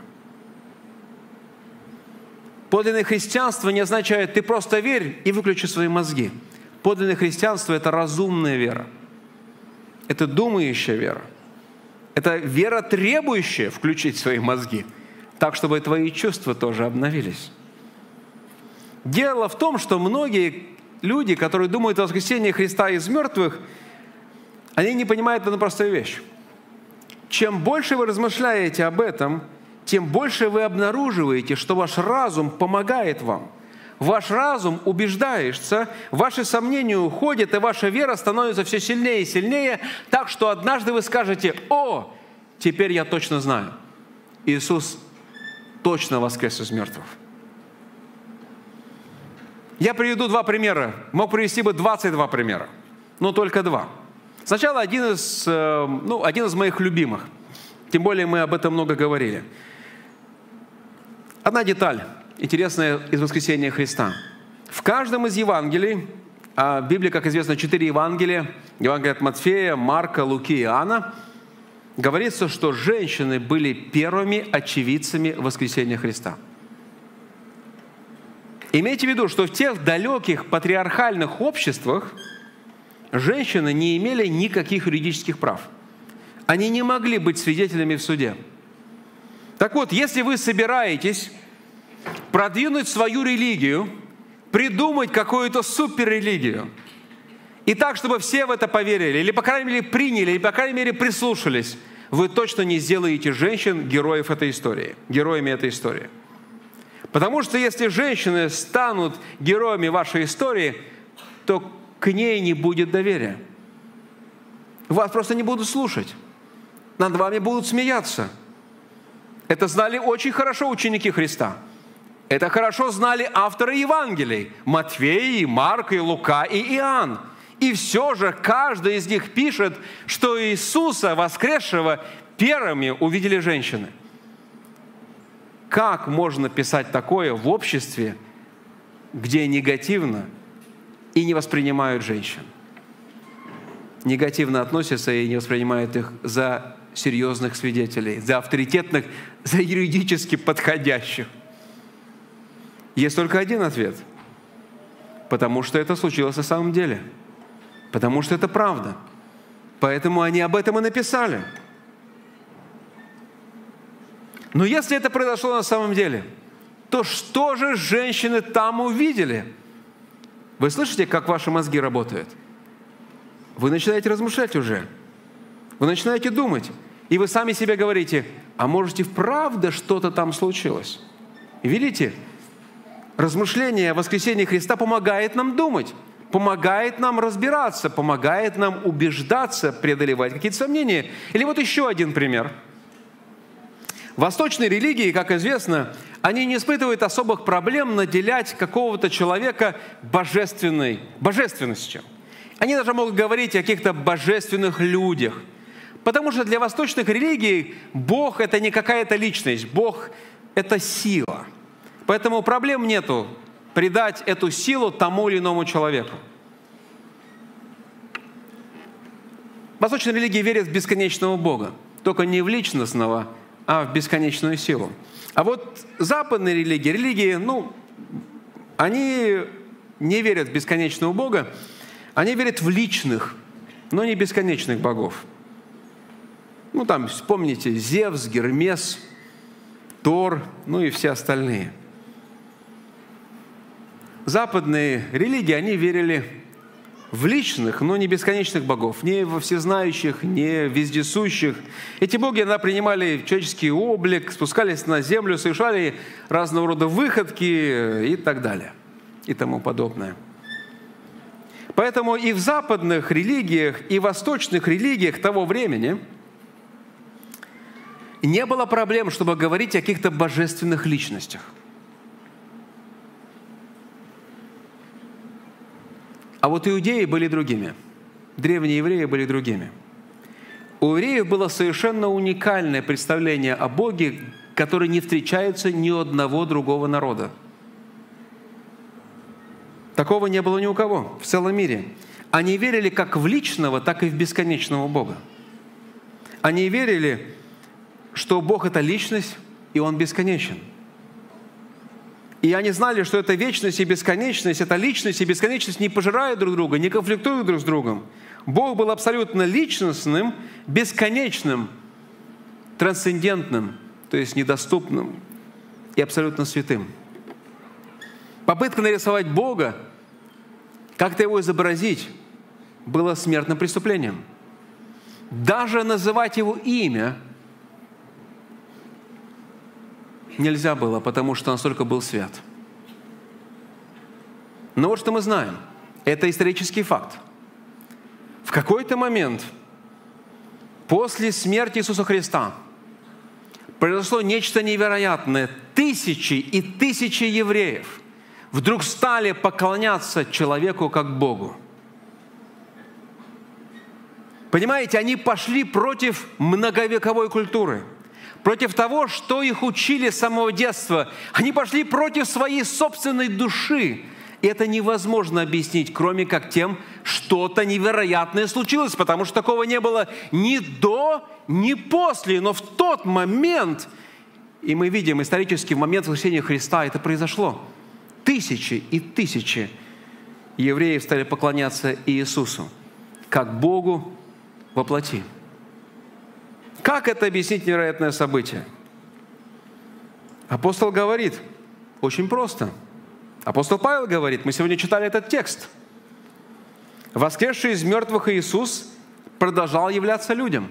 Подлинное христианство не означает: ты просто верь и выключи свои мозги. Подлинное христианство – это разумная вера. Это думающая вера. Это вера, требующая включить свои мозги, так, чтобы твои чувства тоже обновились. Дело в том, что многие люди, которые думают о воскресении Христа из мертвых, они не понимают одну простую вещь. Чем больше вы размышляете об этом, тем больше вы обнаруживаете, что ваш разум помогает вам. Ваш разум убеждается, ваши сомнения уходят, и ваша вера становится все сильнее и сильнее, так что однажды вы скажете: «О, теперь я точно знаю, Иисус точно воскрес из мертвых». Я приведу два примера. Мог привести бы двадцать два примера, но только два. Сначала один из, ну, один из моих любимых. Тем более мы об этом много говорили. Одна деталь интересная из воскресения Христа. В каждом из Евангелий, а в Библии, как известно, четыре Евангелия, Евангелие от Матфея, Марка, Луки и Иоанна, говорится, что женщины были первыми очевидцами воскресения Христа. Имейте в виду, что в тех далеких патриархальных обществах женщины не имели никаких юридических прав. Они не могли быть свидетелями в суде. Так вот, если вы собираетесь продвинуть свою религию, придумать какую-то суперрелигию, и так, чтобы все в это поверили, или, по крайней мере, приняли, или, по крайней мере, прислушались, вы точно не сделаете женщин героев этой истории, героями этой истории. Потому что если женщины станут героями вашей истории, то к ней не будет доверия. Вас просто не будут слушать. Над вами будут смеяться. Это знали очень хорошо ученики Христа. Это хорошо знали авторы Евангелий. Матфей, и Марк, и Лука, и Иоанн. И все же каждый из них пишет, что Иисуса воскресшего первыми увидели женщины. Как можно писать такое в обществе, где негативно и не воспринимают женщин? Негативно относятся и не воспринимают их за серьезных свидетелей, за авторитетных, за юридически подходящих. Есть только один ответ. Потому что это случилось на самом деле. Потому что это правда. Поэтому они об этом и написали. Но если это произошло на самом деле, то что же женщины там увидели? Вы слышите, как ваши мозги работают? Вы начинаете размышлять уже. Вы начинаете думать. И вы сами себе говорите: а может и вправду что-то там случилось? Видите? Размышление о воскресении Христа помогает нам думать, помогает нам разбираться, помогает нам убеждаться, преодолевать какие-то сомнения. Или вот еще один пример. В восточной религии, как известно, Они не испытывают особых проблем наделять какого-то человека божественной, божественностью. Они даже могут говорить о каких-то божественных людях. Потому что для восточных религий Бог – это не какая-то личность, Бог – это сила. Поэтому проблем нету придать эту силу тому или иному человеку. Восточные религии верят в бесконечного Бога, только не в личностного, а в бесконечную силу. А вот западные религии, религии, ну, они не верят в бесконечного Бога, они верят в личных, но не бесконечных богов. Ну, там, вспомните, Зевс, Гермес, Тор, ну и все остальные. Западные религии, они верили в личных, но не бесконечных богов, не во всезнающих, не вездесущих. Эти боги иногда принимали человеческий облик, спускались на землю, совершали разного рода выходки и так далее, и тому подобное. Поэтому и в западных религиях, и в восточных религиях того времени не было проблем, чтобы говорить о каких-то божественных личностях. А вот иудеи были другими. Древние евреи были другими. У евреев было совершенно уникальное представление о Боге, которое не встречается ни у одного другого народа. Такого не было ни у кого в целом мире. Они верили как в личного, так и в бесконечного Бога. Они верили, что Бог – это личность, и Он бесконечен. И они знали, что эта вечность и бесконечность, эта личность и бесконечность не пожирают друг друга, не конфликтуют друг с другом. Бог был абсолютно личностным, бесконечным, трансцендентным, то есть недоступным и абсолютно святым. Попытка нарисовать Бога, как-то его изобразить, было смертным преступлением. Даже называть его имя нельзя было, потому что он настолько был свят. Но вот что мы знаем. Это исторический факт. В какой-то момент после смерти Иисуса Христа произошло нечто невероятное. Тысячи и тысячи евреев вдруг стали поклоняться человеку как Богу. Понимаете, они пошли против многовековой культуры, против того, что их учили с самого детства. Они пошли против своей собственной души. И это невозможно объяснить, кроме как тем, что-то невероятное случилось, потому что такого не было ни до, ни после. Но в тот момент, и мы видим исторически в момент воскресения Христа, это произошло. Тысячи и тысячи евреев стали поклоняться Иисусу, как Богу во плоти. Как это объяснить невероятное событие? Апостол говорит, очень просто. Апостол Павел говорит, мы сегодня читали этот текст. Воскресший из мертвых Иисус продолжал являться людям.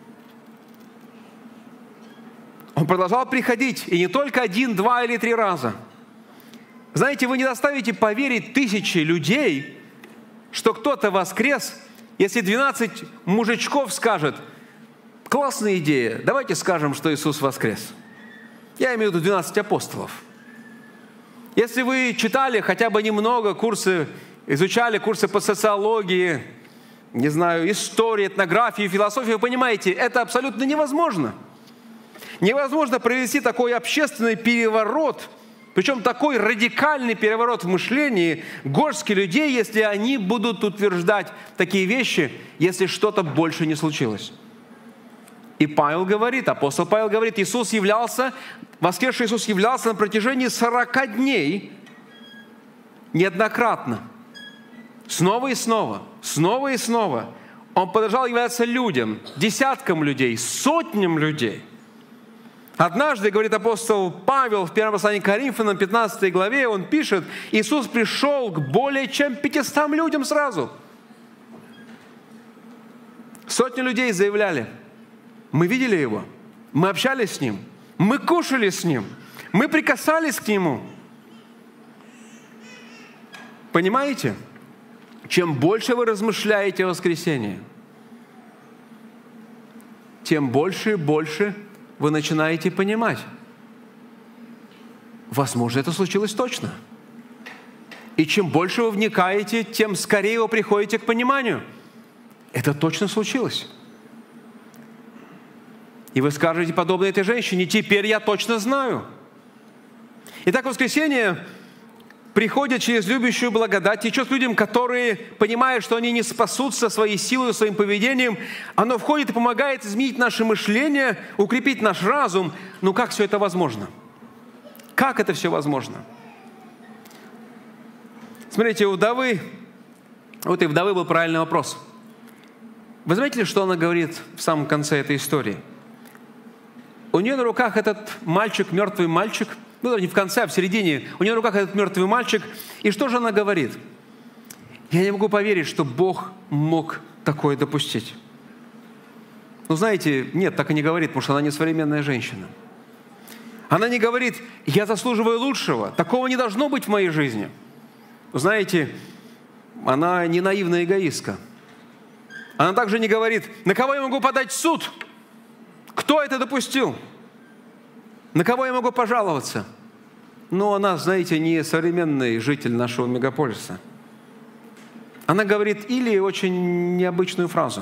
Он продолжал приходить, и не только один, два или три раза. Знаете, вы не заставите поверить тысячи людей, что кто-то воскрес, если двенадцать мужичков скажет, классная идея, давайте скажем, что Иисус воскрес. Я имею в виду двенадцать апостолов. Если вы читали хотя бы немного курсы, изучали курсы по социологии, не знаю, истории, этнографии, философии, вы понимаете, это абсолютно невозможно. Невозможно провести такой общественный переворот, причем такой радикальный переворот в мышлении горстки людей, если они будут утверждать такие вещи, если что-то больше не случилось. И Павел говорит, апостол Павел говорит, Иисус являлся, воскресший Иисус являлся на протяжении сорока дней неоднократно. Снова и снова, снова и снова. Он продолжал являться людям, десяткам людей, сотням людей. Однажды, говорит апостол Павел в первом послании к Коринфянам, пятнадцатой главе, он пишет, Иисус пришел к более чем пятистам людям сразу. Сотни людей заявляли, мы видели Его, мы общались с Ним, мы кушали с Ним, мы прикасались к Нему. Понимаете? Чем больше вы размышляете о воскресении, тем больше и больше вы начинаете понимать. возможно, это случилось точно. И чем больше вы вникаете, тем скорее вы приходите к пониманию. Это точно случилось. И вы скажете, подобно этой женщине, теперь я точно знаю. Итак, воскресение приходит через любящую благодать, течет людям, которые понимают, что они не спасутся своей силой, своим поведением. Оно входит и помогает изменить наше мышление, укрепить наш разум. Но как все это возможно? Как это все возможно? Смотрите, у вдовы, вот и у вдовы был правильный вопрос. Вы заметили, что она говорит в самом конце этой истории? У нее на руках этот мальчик, мертвый мальчик, ну, не в конце, а в середине. У нее на руках этот мертвый мальчик. И что же она говорит? Я не могу поверить, что Бог мог такое допустить. Ну, знаете, нет, так и не говорит, потому что она не современная женщина. Она не говорит, я заслуживаю лучшего. Такого не должно быть в моей жизни. Знаете, она не наивная эгоистка. Она также не говорит, на кого я могу подать в суд? Кто это допустил? На кого я могу пожаловаться? Но она, знаете, не современный житель нашего мегаполиса. Она говорит или очень необычную фразу.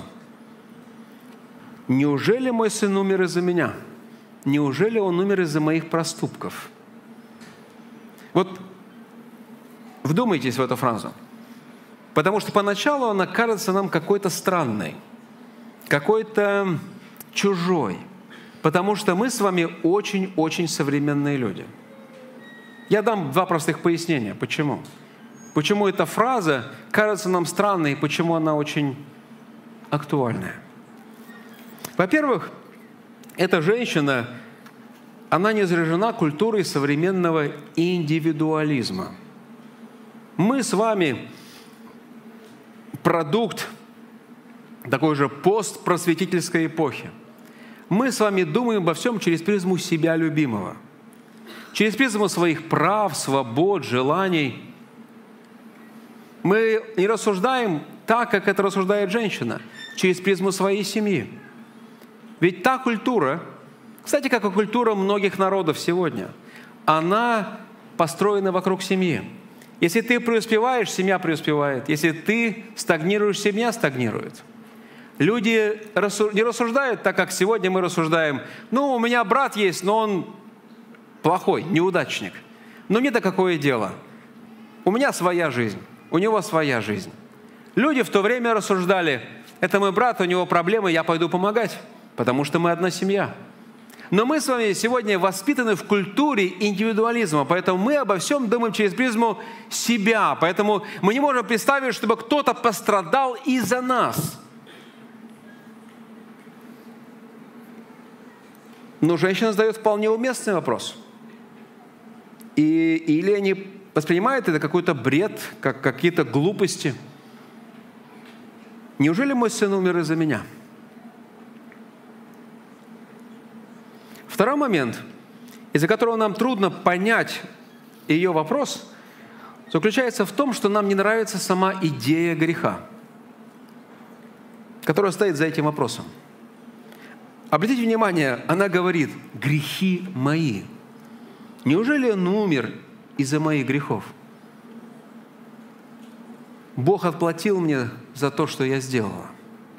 «Неужели мой сын умер из-за меня? Неужели он умер из-за моих проступков?» Вот вдумайтесь в эту фразу. Потому что поначалу она кажется нам какой-то странной, какой-то чужой. Потому что мы с вами очень-очень современные люди. Я дам два простых пояснения. Почему? Почему эта фраза кажется нам странной и почему она очень актуальная. Во-первых, эта женщина, она не заражена культурой современного индивидуализма. Мы с вами продукт такой же постпросветительской эпохи. Мы с вами думаем обо всем через призму себя любимого, через призму своих прав, свобод, желаний. Мы не рассуждаем так, как это рассуждает женщина, через призму своей семьи. Ведь та культура, кстати, как и культура многих народов сегодня, она построена вокруг семьи. Если ты преуспеваешь, семья преуспевает. Если ты стагнируешь, семья стагнирует. Люди не рассуждают так, как сегодня мы рассуждаем. Ну, у меня брат есть, но он плохой, неудачник. Но мне-то какое дело? У меня своя жизнь, у него своя жизнь. Люди в то время рассуждали, это мой брат, у него проблемы, я пойду помогать, потому что мы одна семья. Но мы с вами сегодня воспитаны в культуре индивидуализма, поэтому мы обо всем думаем через призму себя. Поэтому мы не можем представить, чтобы кто-то пострадал из-за нас. Но женщина задает вполне уместный вопрос. И, или они воспринимают это какой-то бред, как какие-то глупости. Неужели мой сын умер из-за меня? Второй момент, из-за которого нам трудно понять ее вопрос, заключается в том, что нам не нравится сама идея греха, которая стоит за этим вопросом. Обратите внимание, она говорит, грехи мои. Неужели он умер из-за моих грехов? Бог отплатил мне за то, что я сделала.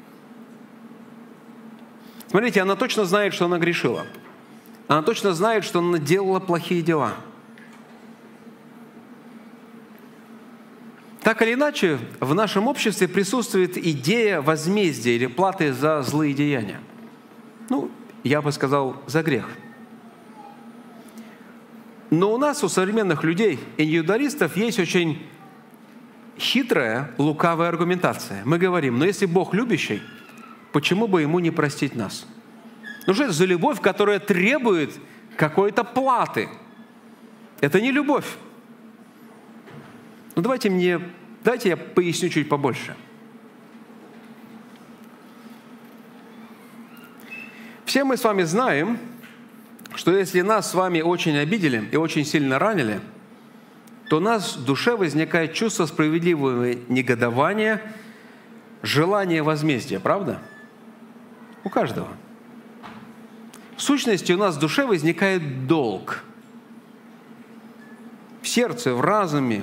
Смотрите, она точно знает, что она грешила. Она точно знает, что она делала плохие дела. Так или иначе, в нашем обществе присутствует идея возмездия или платы за злые деяния. Ну, я бы сказал, за грех. Но у нас, у современных людей, индивидуалистов, есть очень хитрая, лукавая аргументация. Мы говорим, но если Бог любящий, почему бы Ему не простить нас? Ну что это за любовь, которая требует какой-то платы? Это не любовь. Ну давайте мне, давайте я поясню чуть побольше. Все мы с вами знаем, что если нас с вами очень обидели и очень сильно ранили, то у нас в душе возникает чувство справедливого негодования, желание возмездия, правда? У каждого. В сущности, у нас в душе возникает долг. в сердце, в разуме.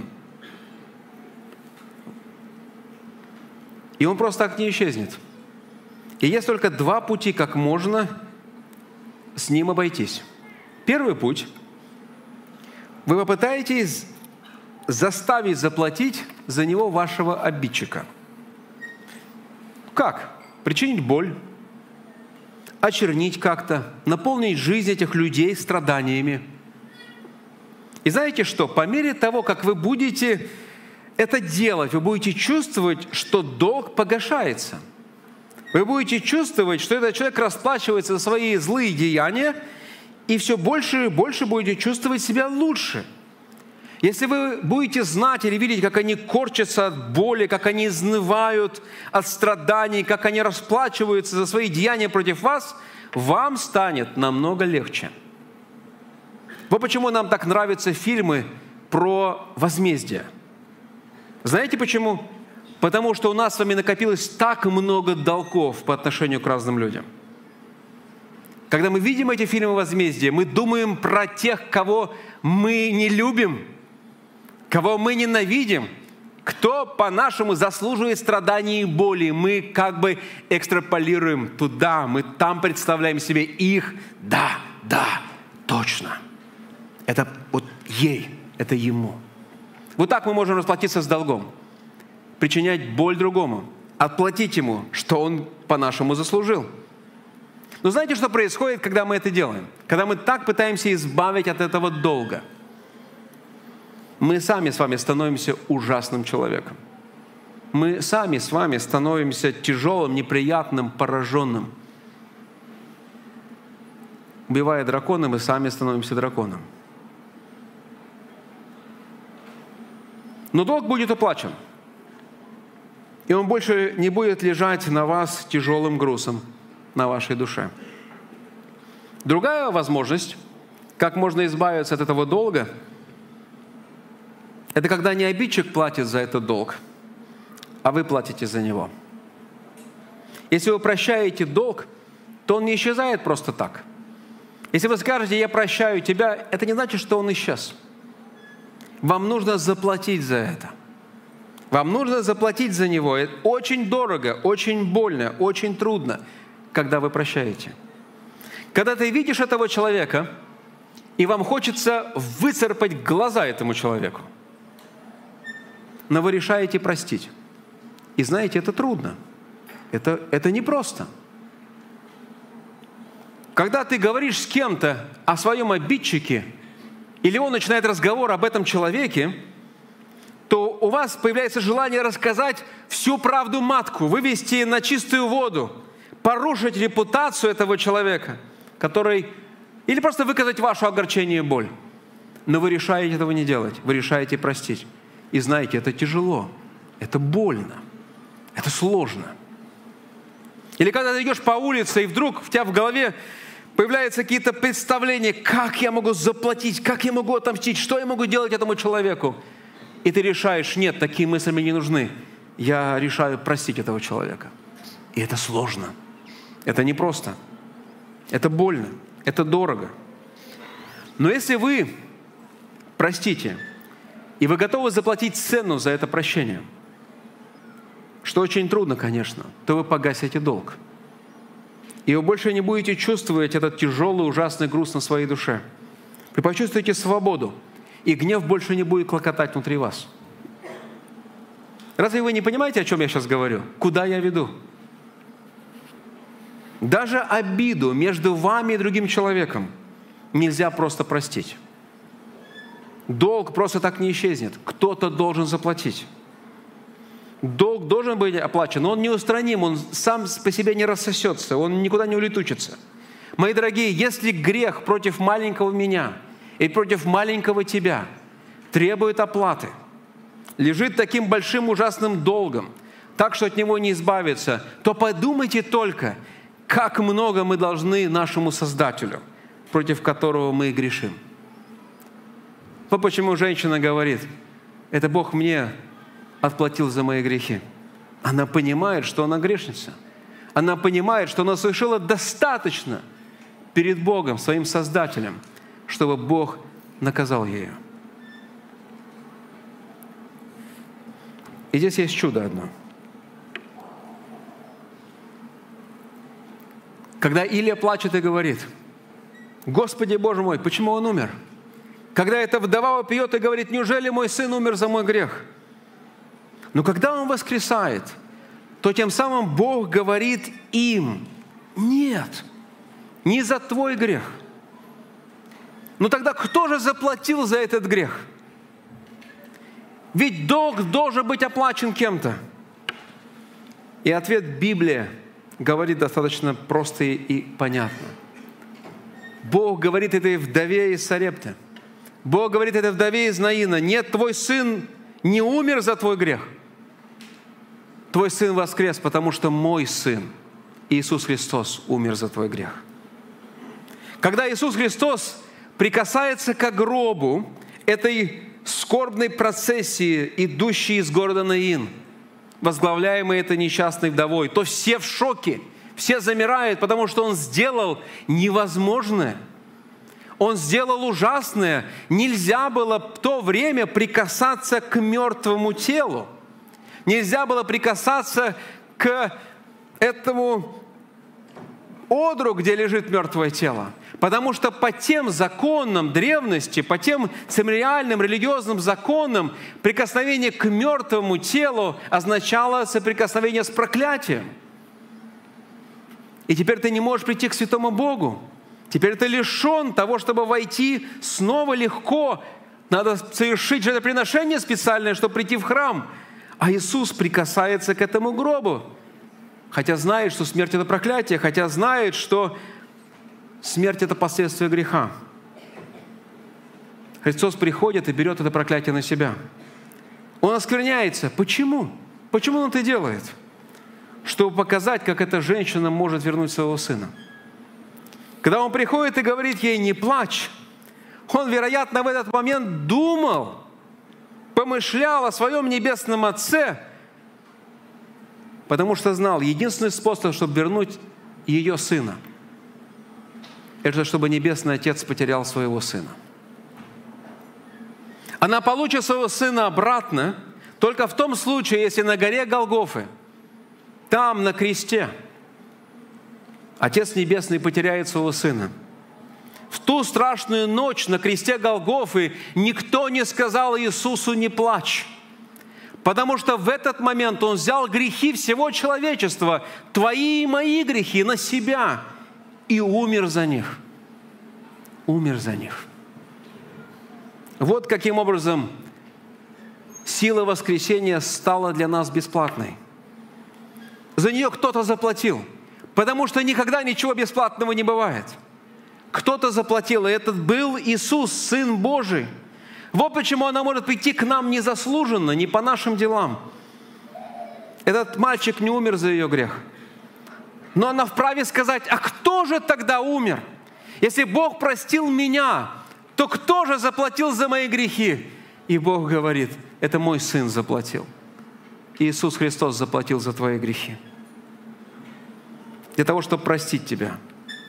И он просто так не исчезнет. И есть только два пути, как можно с ним обойтись. Первый путь – вы попытаетесь заставить заплатить за него вашего обидчика. Как? Причинить боль, очернить как-то, наполнить жизнь этих людей страданиями. И знаете что? По мере того, как вы будете это делать, вы будете чувствовать, что долг погашается. Вы будете чувствовать, что этот человек расплачивается за свои злые деяния, и все больше и больше будете чувствовать себя лучше. Если вы будете знать или видеть, как они корчатся от боли, как они изнывают от страданий, как они расплачиваются за свои деяния против вас, вам станет намного легче. Вот почему нам так нравятся фильмы про возмездие. Знаете почему? Потому что у нас с вами накопилось так много долгов по отношению к разным людям. Когда мы видим эти фильмы возмездия, мы думаем про тех, кого мы не любим, кого мы ненавидим, кто по-нашему заслуживает страданий и боли. Мы как бы экстраполируем туда, мы там представляем себе их. Да, да, точно. Это вот ей, это ему. Вот так мы можем расплатиться с долгом. Причинять боль другому, отплатить ему, что он по-нашему заслужил. Но знаете, что происходит, когда мы это делаем? Когда мы так пытаемся избавить от этого долга. Мы сами с вами становимся ужасным человеком. Мы сами с вами становимся тяжелым, неприятным, пораженным. Убивая дракона, мы сами становимся драконом. Но долг будет уплачен. И он больше не будет лежать на вас тяжелым грузом, на вашей душе. Другая возможность, как можно избавиться от этого долга, это когда не обидчик платит за этот долг, а вы платите за него. Если вы прощаете долг, то он не исчезает просто так. Если вы скажете «я прощаю тебя», это не значит, что он исчез. Вам нужно заплатить за это. Вам нужно заплатить за него. Это очень дорого, очень больно, очень трудно, когда вы прощаете. Когда ты видишь этого человека, и вам хочется выцарапать глаза этому человеку, но вы решаете простить. И знаете, это трудно. Это, это непросто. Когда ты говоришь с кем-то о своем обидчике, или он начинает разговор об этом человеке, то у вас появляется желание рассказать всю правду матку, вывести на чистую воду, порушить репутацию этого человека, который... Или просто выказать ваше огорчение и боль. Но вы решаете этого не делать, вы решаете простить. И знаете, это тяжело, это больно, это сложно. Или когда ты идешь по улице, и вдруг у тебя в голове появляются какие-то представления, как я могу заплатить, как я могу отомстить, что я могу делать этому человеку. И ты решаешь, нет, такие мысли мне не нужны. Я решаю простить этого человека. И это сложно. Это непросто. Это больно. Это дорого. Но если вы простите, и вы готовы заплатить цену за это прощение, что очень трудно, конечно, то вы погасите долг. И вы больше не будете чувствовать этот тяжелый, ужасный груз на своей душе. Вы почувствуете свободу, и гнев больше не будет клокотать внутри вас. Разве вы не понимаете, о чем я сейчас говорю? Куда я веду? Даже обиду между вами и другим человеком нельзя просто простить. Долг просто так не исчезнет. Кто-то должен заплатить. Долг должен быть оплачен, но он неустраним, он сам по себе не рассосется, он никуда не улетучится. Мои дорогие, если грех против маленького меня и против маленького тебя требует оплаты, лежит таким большим ужасным долгом, так что от него не избавиться, то подумайте только, как много мы должны нашему Создателю, против которого мы грешим. Вот почему женщина говорит, это Бог мне отплатил за мои грехи. Она понимает, что она грешница. Она понимает, что она совершила достаточно перед Богом, своим Создателем, чтобы Бог наказал ее. И здесь есть чудо одно. Когда Илия плачет и говорит: «Господи Боже мой, почему он умер?» Когда эта вдова вопиет и говорит: «Неужели мой сын умер за мой грех?» Но когда он воскресает, то тем самым Бог говорит им: «Нет, не за твой грех». Ну тогда кто же заплатил за этот грех? Ведь долг должен быть оплачен кем-то. И ответ Библия говорит достаточно просто и понятно. Бог говорит этой вдове из Сарепты. Бог говорит этой вдове из Наина: «Нет, твой сын не умер за твой грех. Твой сын воскрес, потому что мой сын, Иисус Христос, умер за твой грех». Когда Иисус Христос прикасается к гробу этой скорбной процессии, идущей из города Наин, возглавляемой этой несчастной вдовой, то все в шоке, все замирают, потому что Он сделал невозможное. Он сделал ужасное. Нельзя было в то время прикасаться к мертвому телу. Нельзя было прикасаться к этому одру, где лежит мертвое тело. Потому что по тем законам древности, по тем церемониальным религиозным законам, прикосновение к мертвому телу означало соприкосновение с проклятием. И теперь ты не можешь прийти к святому Богу. Теперь ты лишен того, чтобы войти снова легко. Надо совершить жертвоприношение специальное, чтобы прийти в храм. А Иисус прикасается к этому гробу. Хотя знает, что смерть – это проклятие, хотя знает, что смерть – это последствия греха. Христос приходит и берет это проклятие на себя. Он оскверняется. Почему? Почему Он это делает? Чтобы показать, как эта женщина может вернуть своего сына. Когда Он приходит и говорит ей: «Не плачь», Он, вероятно, в этот момент думал, помышлял о своем небесном Отце, потому что знал, единственный способ, чтобы вернуть ее сына, это чтобы Небесный Отец потерял своего сына. Она получит своего сына обратно только в том случае, если на горе Голгофы, там, на кресте, Отец Небесный потеряет своего сына. В ту страшную ночь на кресте Голгофы никто не сказал Иисусу: «Не плачь». Потому что в этот момент Он взял грехи всего человечества, твои и мои грехи, на себя и умер за них. Умер за них. Вот каким образом сила воскресения стала для нас бесплатной. За нее кто-то заплатил, потому что никогда ничего бесплатного не бывает. Кто-то заплатил, и этот был Иисус, Сын Божий. Вот почему она может прийти к нам незаслуженно, не по нашим делам. Этот мальчик не умер за ее грех. Но она вправе сказать: «А кто же тогда умер? Если Бог простил меня, то кто же заплатил за мои грехи?» И Бог говорит: «Это мой Сын заплатил. Иисус Христос заплатил за твои грехи. Для того, чтобы простить тебя.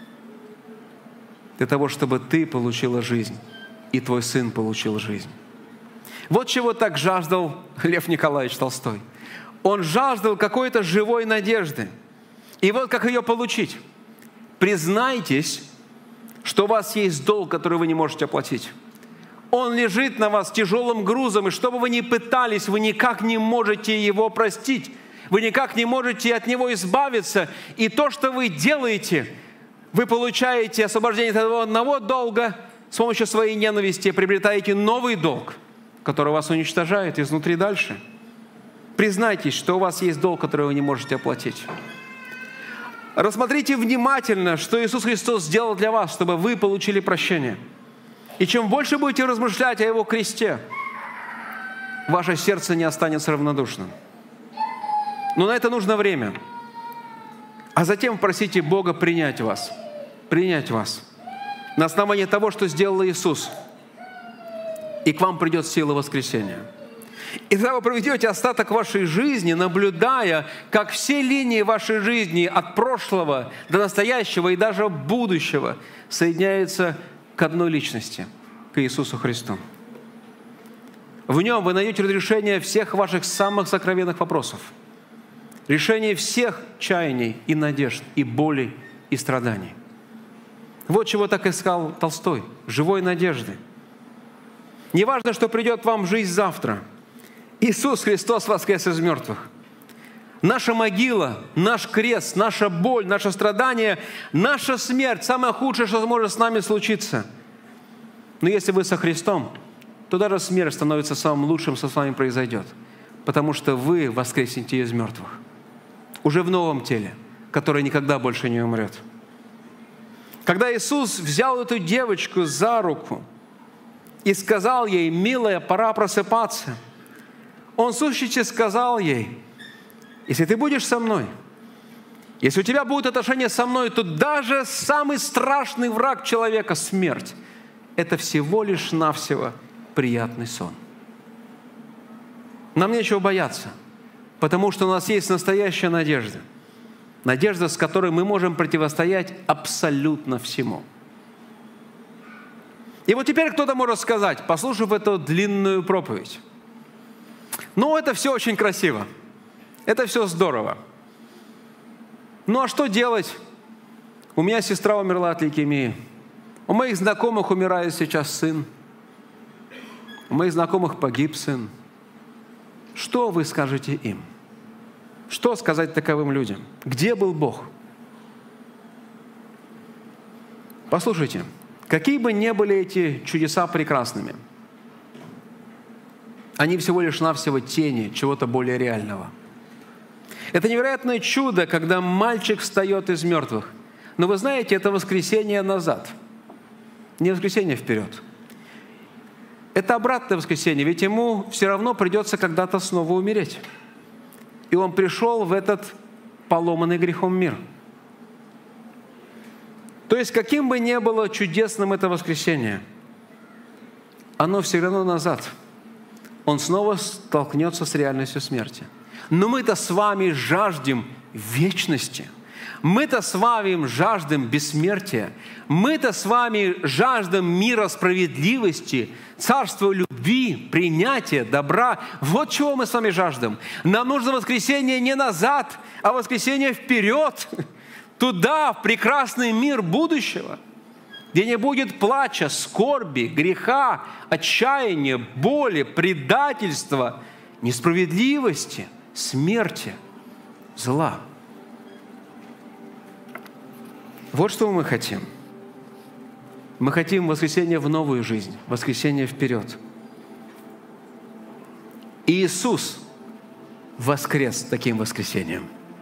Для того, чтобы ты получила жизнь, и твой сын получил жизнь». Вот чего так жаждал Лев Николаевич Толстой. Он жаждал какой-то живой надежды. И вот как ее получить. Признайтесь, что у вас есть долг, который вы не можете оплатить. Он лежит на вас тяжелым грузом, и что бы вы ни пытались, вы никак не можете его простить. Вы никак не можете от него избавиться. И то, что вы делаете, вы получаете освобождение от одного долга, с помощью своей ненависти приобретаете новый долг, который вас уничтожает изнутри дальше. Признайтесь, что у вас есть долг, который вы не можете оплатить. Рассмотрите внимательно, что Иисус Христос сделал для вас, чтобы вы получили прощение. И чем больше будете размышлять о Его кресте, ваше сердце не останется равнодушным. Но на это нужно время. А затем просите Бога принять вас. Принять вас. На основании того, что сделал Иисус. И к вам придет сила воскресения. И тогда вы проведете остаток вашей жизни, наблюдая, как все линии вашей жизни от прошлого до настоящего и даже будущего соединяются к одной личности, к Иисусу Христу. В нем вы найдете разрешение всех ваших самых сокровенных вопросов, решение всех чаяний и надежд, и болей, и страданий. Вот чего так искал Толстой – живой надежды. Не важно, что придет вам в жизнь завтра. Иисус Христос воскрес из мертвых. Наша могила, наш крест, наша боль, наше страдание, наша смерть – самое худшее, что может с нами случиться. Но если вы со Христом, то даже смерть становится самым лучшим, что с вами произойдет, потому что вы воскреснете из мертвых, уже в новом теле, которое никогда больше не умрет. Когда Иисус взял эту девочку за руку и сказал ей: «Милая, пора просыпаться», Он, слушайте, сказал ей: «Если ты будешь со мной, если у тебя будет отношение со мной, то даже самый страшный враг человека, смерть, это всего лишь навсего приятный сон». Нам нечего бояться, потому что у нас есть настоящая надежда. Надежда, с которой мы можем противостоять абсолютно всему. И вот теперь кто-то может сказать, послушав эту длинную проповедь: «Ну, это все очень красиво, это все здорово. Ну, а что делать? У меня сестра умерла от лейкемии. У моих знакомых умирает сейчас сын. У моих знакомых погиб сын. Что вы скажете им? Что сказать таковым людям? Где был Бог?» Послушайте, какие бы ни были эти чудеса прекрасными, они всего лишь навсего тени чего-то более реального. Это невероятное чудо, когда мальчик встает из мертвых. Но вы знаете, это воскресение назад, не воскресение вперед. Это обратное воскресение, ведь ему все равно придется когда-то снова умереть. И он пришел в этот поломанный грехом мир. То есть, каким бы ни было чудесным это воскресение, оно все равно назад. Он снова столкнется с реальностью смерти. Но мы-то с вами жаждем вечности. Мы-то с вами жаждем бессмертия. Мы-то с вами жаждем мира, справедливости, царства любви, принятия, добра. Вот чего мы с вами жаждем. Нам нужно воскресение не назад, а воскресение вперед. Туда, в прекрасный мир будущего, где не будет плача, скорби, греха, отчаяния, боли, предательства, несправедливости, смерти, зла. Вот что мы хотим. Мы хотим воскресение в новую жизнь, воскресение вперед. И Иисус воскрес таким воскресением.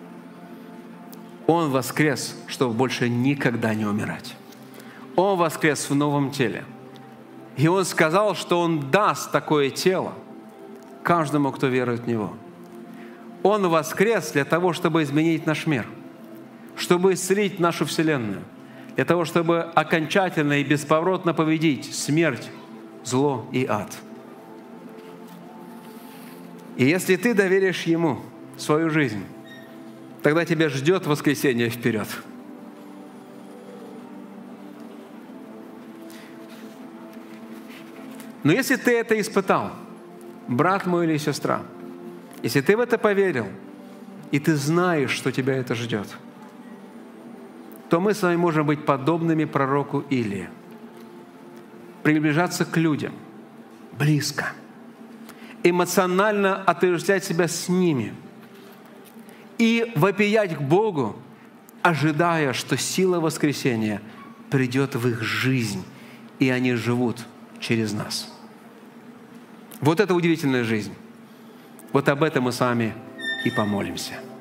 Он воскрес, чтобы больше никогда не умирать. Он воскрес в новом теле. И Он сказал, что Он даст такое тело каждому, кто верует в Него. Он воскрес для того, чтобы изменить наш мир, чтобы исцелить нашу Вселенную, для того, чтобы окончательно и бесповоротно победить смерть, зло и ад. И если ты доверишь Ему свою жизнь, тогда тебя ждет воскресение вперед. Но если ты это испытал, брат мой или сестра, если ты в это поверил, и ты знаешь, что тебя это ждет, то мы с вами можем быть подобными пророку Илии. Приближаться к людям близко, эмоционально отождествлять себя с ними и вопиять к Богу, ожидая, что сила воскресения придет в их жизнь, и они живут через нас. Вот это удивительная жизнь. Вот об этом мы с вами и помолимся.